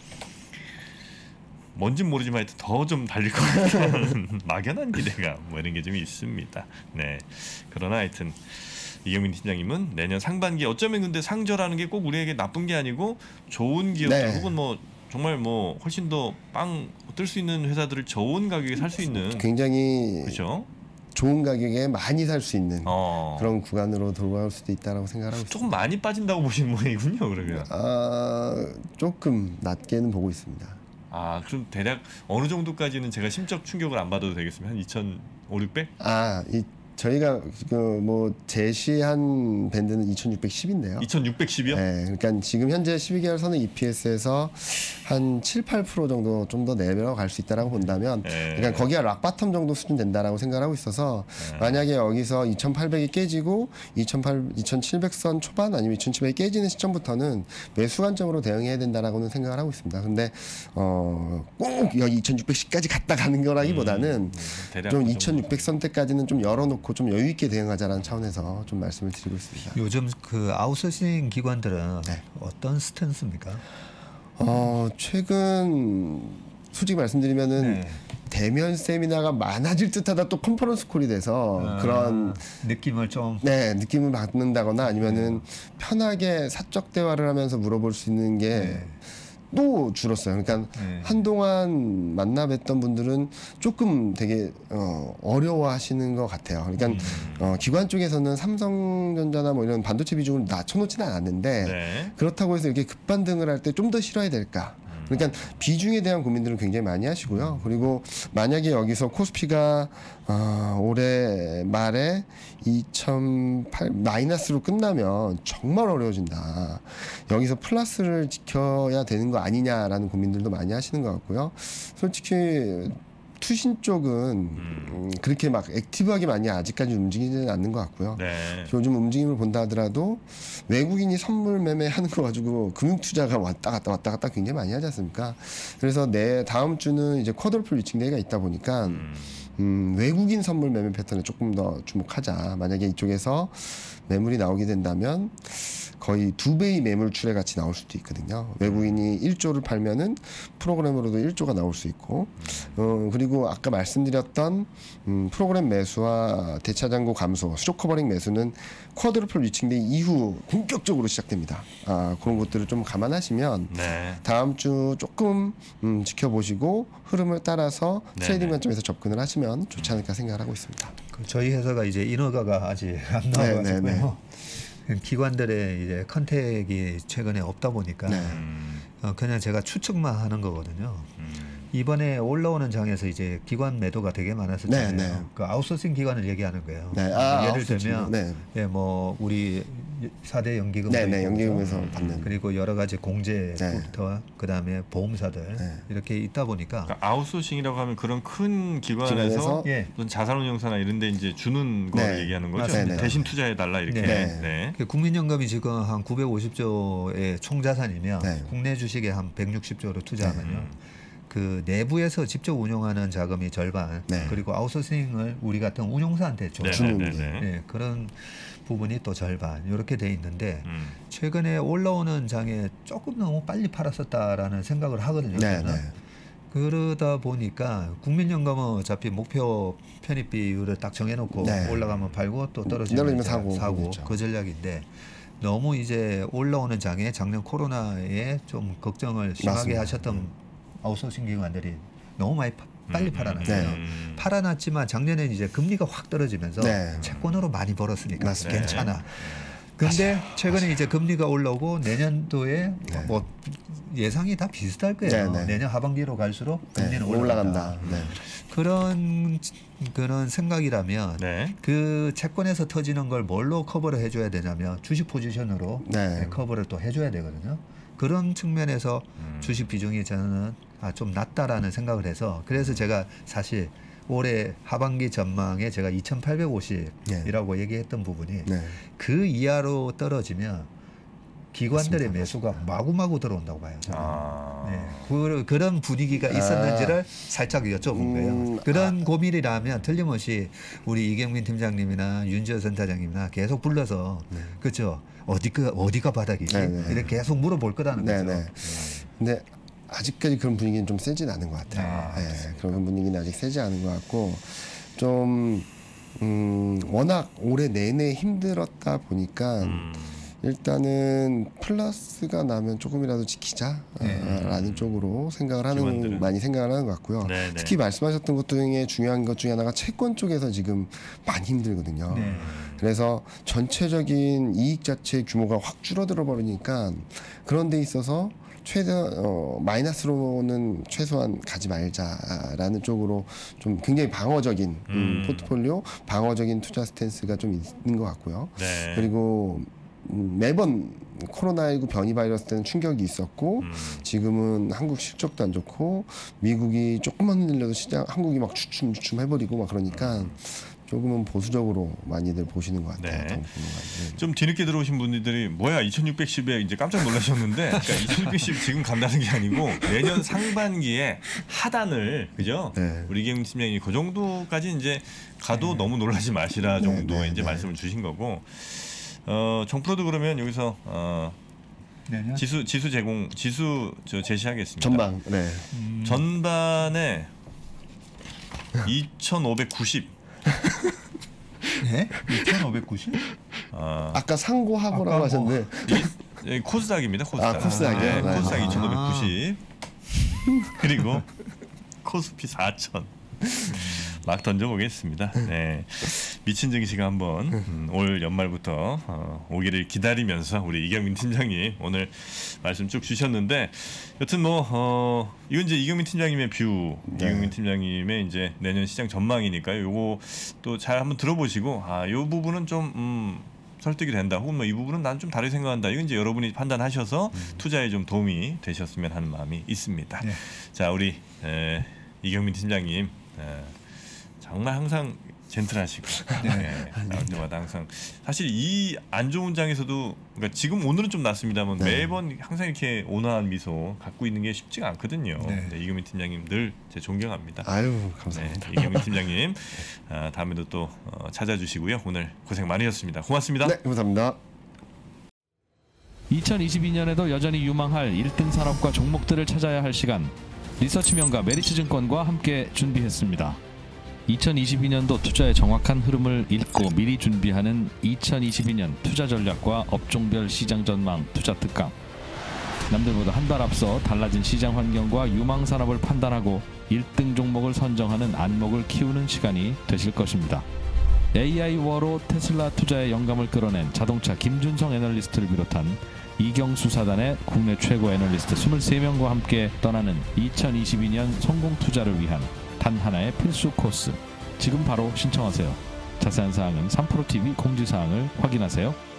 Speaker 2: 뭔진 모르지만 하여튼 더 좀 달릴 것 같은 막연한 기대감 뭐 이런 게 좀 있습니다. 그러나 하여튼 이경민 팀장님은 내년 상반기 어쩌면 근데 상저라는 게 꼭 우리에게 나쁜 게 아니고 좋은 기업들 혹은 뭐 정말 뭐 훨씬 더 빵 뜰 수 있는 회사들을 좋은 가격에 살 수 있는
Speaker 3: 굉장히
Speaker 2: 그렇죠?
Speaker 3: 좋은 가격에 많이 살 수 있는 그런 구간으로 돌아올 수도 있다라고 생각하고 있습니다.
Speaker 2: 조금 많이 빠진다고 보시는 모양이군요, 그러면.
Speaker 3: 조금 낮게는 보고 있습니다.
Speaker 2: 그럼 대략 어느 정도까지는 제가 심적 충격을 안 받아도 되겠습니까? 한 2,500, 600?
Speaker 3: 저희가 뭐 제시한 밴드는 2,610인데요.
Speaker 2: 2,610이요?
Speaker 3: 네, 그러니까 지금 현재 12개월 선의 EPS에서 한 7, 8% 정도 좀 더 내려갈 수 있다라고 본다면, 그러니까 거기가 락바텀 정도 수준 된다라고 생각하고 있어서 만약에 여기서 2,800이 깨지고 2,700선 초반 아니면 2,700이 깨지는 시점부터는 매수 관점으로 대응해야 된다라고는 생각을 하고 있습니다. 근데 꼭 여기 2,610까지 갔다 가는 거라기보다는 좀 2,600선 때까지는 좀 열어놓고 좀 여유 있게 대응하자라는 차원에서 좀 말씀을 드리고 있습니다.
Speaker 4: 요즘 그 아웃소싱 기관들은 어떤 스탠스입니까?
Speaker 3: 최근 솔직히 말씀드리면은 대면 세미나가 많아질 듯하다 또 컨퍼런스 콜이 돼서 그런
Speaker 4: 느낌을 좀
Speaker 3: 느낌을 받는다거나 아니면은 편하게 사적 대화를 하면서 물어볼 수 있는 게 또 줄었어요. 그러니까 한동안 만나 뵀던 분들은 조금 되게 어려워하시는 것 같아요. 그러니까 기관 쪽에서는 삼성전자나 뭐 이런 반도체 비중을 낮춰놓지는 않았는데 그렇다고 해서 이렇게 급반등을 할 때 좀 더 실어야 될까? 그러니까 비중에 대한 고민들을 굉장히 많이 하시고요. 그리고 만약에 여기서 코스피가 올해 말에 2,008 마이너스로 끝나면 정말 어려워진다. 여기서 플러스를 지켜야 되는 거 아니냐라는 고민들도 많이 하시는 것 같고요. 솔직히 투신 쪽은 그렇게 막 액티브하게 많이 아직까지 움직이지는 않는 것 같고요. 요즘 움직임을 본다 하더라도 외국인이 선물 매매하는 거 가지고 금융투자가 왔다 갔다 굉장히 많이 하지 않습니까? 그래서 다음 주는 이제 쿼드루플 위칭데이가 있다 보니까 외국인 선물 매매 패턴에 조금 더 주목하자. 만약에 이쪽에서 매물이 나오게 된다면 거의 2배의 매물출에 같이 나올 수도 있거든요. 외국인이 1조를 팔면은 프로그램으로도 1조가 나올 수 있고, 그리고 아까 말씀드렸던 프로그램 매수와 대차장고 감소, 스톡 커버링 매수는 쿼드루플 리칭된 이후 본격적으로 시작됩니다. 그런 것들을 좀 감안하시면
Speaker 2: 네.
Speaker 3: 다음 주 조금 지켜보시고 흐름을 따라서 트레이딩 관점에서 접근을 하시면 좋지 않을까 생각을 하고 있습니다.
Speaker 4: 저희 회사가 이제 인허가가 아직 안 나와가지고요. 기관들의 이제 컨택이 최근에 없다 보니까 그냥 제가 추측만 하는 거거든요. 이번에 올라오는 장에서 이제 기관 매도가 되게 많았었잖아요. 그 아웃소싱 기관을 얘기하는 거예요. 예를 들면 예, 뭐 우리 4대 연기금,
Speaker 3: 연기금에서 받는,
Speaker 4: 그리고 여러 가지 공제부터 그다음에 보험사들 이렇게 있다 보니까
Speaker 2: 그러니까 아웃소싱이라고 하면 그런 큰 기관에서 자산운용사나 이런데 이제 주는 걸 얘기하는 거죠. 대신 투자해 달라 이렇게.
Speaker 4: 국민연금이 지금 한 950조의 총자산이면 국내 주식에 한 160조를 투자하면요. 그 내부에서 직접 운용하는 자금이 절반, 그리고 아웃소싱을 우리 같은 운용사한테 주는 그런 부분이 또 절반 이렇게 돼 있는데 최근에 올라오는 장에 조금 너무 빨리 팔았었다라는 생각을 하거든요. 그러다 보니까 국민연금은 어차피 목표 편입 비율을 딱 정해놓고 올라가면 팔고 또 떨어지면 사고 그 전략인데, 너무 이제 올라오는 장에 작년 코로나에 좀 걱정을 심하게 하셨던 아웃소싱 기관들이 너무 많이 빨리 팔아놨어요. 팔아놨지만 작년에는 이제 금리가 확 떨어지면서 채권으로 많이 벌었으니까 괜찮아. 근데 최근에 이제 금리가 올라오고 내년도에 뭐 예상이 다 비슷할 거예요. 내년 하반기로 갈수록 금리는 올라간다. 그런 생각이라면 그 채권에서 터지는 걸 뭘로 커버를 해줘야 되냐면 주식 포지션으로 커버를 또 해줘야 되거든요. 그런 측면에서 주식 비중이 저는 좀 낮다라는 생각을 해서, 그래서 제가 사실 올해 하반기 전망에 제가 2,850이라고 얘기했던 부분이 그 이하로 떨어지면 기관들의 매수가 마구마구 들어온다고 봐요. 그런 분위기가 있었는지를 살짝 여쭤본 거예요. 그런 고민이라면 틀림없이 우리 이경민 팀장님이나 윤지호 센터장님이나 계속 불러서 그렇죠. 어디가 바닥이지? 이렇게 계속 물어볼 거라는 거죠.
Speaker 3: 근데 아직까지 그런 분위기는 좀 세진 않은 것 같아요. 그런 분위기는 아직 세지 않은 것 같고, 좀 워낙 올해 내내 힘들었다 보니까 일단은 플러스가 나면 조금이라도 지키자라는 쪽으로 많이 생각을 하는 것 같고요. 특히 말씀하셨던 것 중에 중요한 것 중에 하나가 채권 쪽에서 지금 많이 힘들거든요. 그래서 전체적인 이익 자체의 규모가 확 줄어들어 버리니까 그런 데 있어서 마이너스로는 최소한 가지 말자라는 쪽으로 좀 굉장히 방어적인 포트폴리오, 방어적인 투자 스탠스가 좀 있는 것 같고요. 그리고 매번 코로나19 변이 바이러스 때는 충격이 있었고 지금은 한국 실적도 안 좋고 미국이 조금만 흔들려도 한국이 막 주춤 해버리고 막 그러니까 조금은 보수적으로 많이들 보시는 것 같아요.
Speaker 2: 좀 뒤늦게 들어오신 분들이 뭐야 2610에 이제 깜짝 놀라셨는데, 그러니까 2610 지금 간다는 게 아니고 내년 상반기에 하단을, 그죠? 우리 이경민 팀장님이 그 정도까지 이제 가도 너무 놀라지 마시라 정도의 이제 말씀을 주신 거고, 정프로도 그러면 여기서 지수 제시하겠습니다.
Speaker 3: 전방.
Speaker 2: 전반에 2,590.
Speaker 4: 네? 2,590?
Speaker 3: 아까 상고하고라고 하셨는데
Speaker 2: 코스닥입니다. 코스닥.
Speaker 3: 코스닥이요?
Speaker 2: 코스닥 2,590. 그리고 코스피 4,000. 막 던져보겠습니다. 미친 증시가 한번 올 연말부터 오기를 기다리면서 우리 이경민 팀장님 오늘 말씀 쭉 주셨는데, 여튼 뭐 이건 이제 이경민 팀장님의 뷰, 이경민 팀장님의 이제 내년 시장 전망이니까요. 요거 또 잘 한번 들어보시고 요 부분은 좀 설득이 된다, 혹은 뭐 이 부분은 난 좀 다르게 생각한다, 이건 이제 여러분이 판단하셔서 투자에 좀 도움이 되셨으면 하는 마음이 있습니다. 자, 우리 이경민 팀장님 정말 항상 젠틀하시고 나올 때마다 항상 사실 이 안 좋은 장에서도, 그러니까 지금 오늘은 좀 낫습니다만 매번 항상 이렇게 온화한 미소 갖고 있는 게 쉽지가 않거든요. 이경민 팀장님 늘 제 존경합니다.
Speaker 3: 아유, 감사합니다.
Speaker 2: 이경민 팀장님 다음에도 또 찾아주시고요. 오늘 고생 많으셨습니다. 고맙습니다.
Speaker 3: 네, 감사합니다.
Speaker 1: 2022년에도 여전히 유망할 1등 산업과 종목들을 찾아야 할 시간, 리서치명가 메리츠증권과 함께 준비했습니다. 2022년도 투자의 정확한 흐름을 읽고 미리 준비하는 2022년 투자 전략과 업종별 시장 전망 투자 특강. 남들보다 한 발 앞서 달라진 시장 환경과 유망 산업을 판단하고 1등 종목을 선정하는 안목을 키우는 시간이 되실 것입니다. AI 워로 테슬라 투자에 영감을 끌어낸 자동차 김준성 애널리스트를 비롯한 이경수 사단의 국내 최고 애널리스트 23명과 함께 떠나는 2022년 성공 투자를 위한 단 하나의 필수 코스. 지금 바로 신청하세요. 자세한 사항은 3프로TV 공지사항을 확인하세요.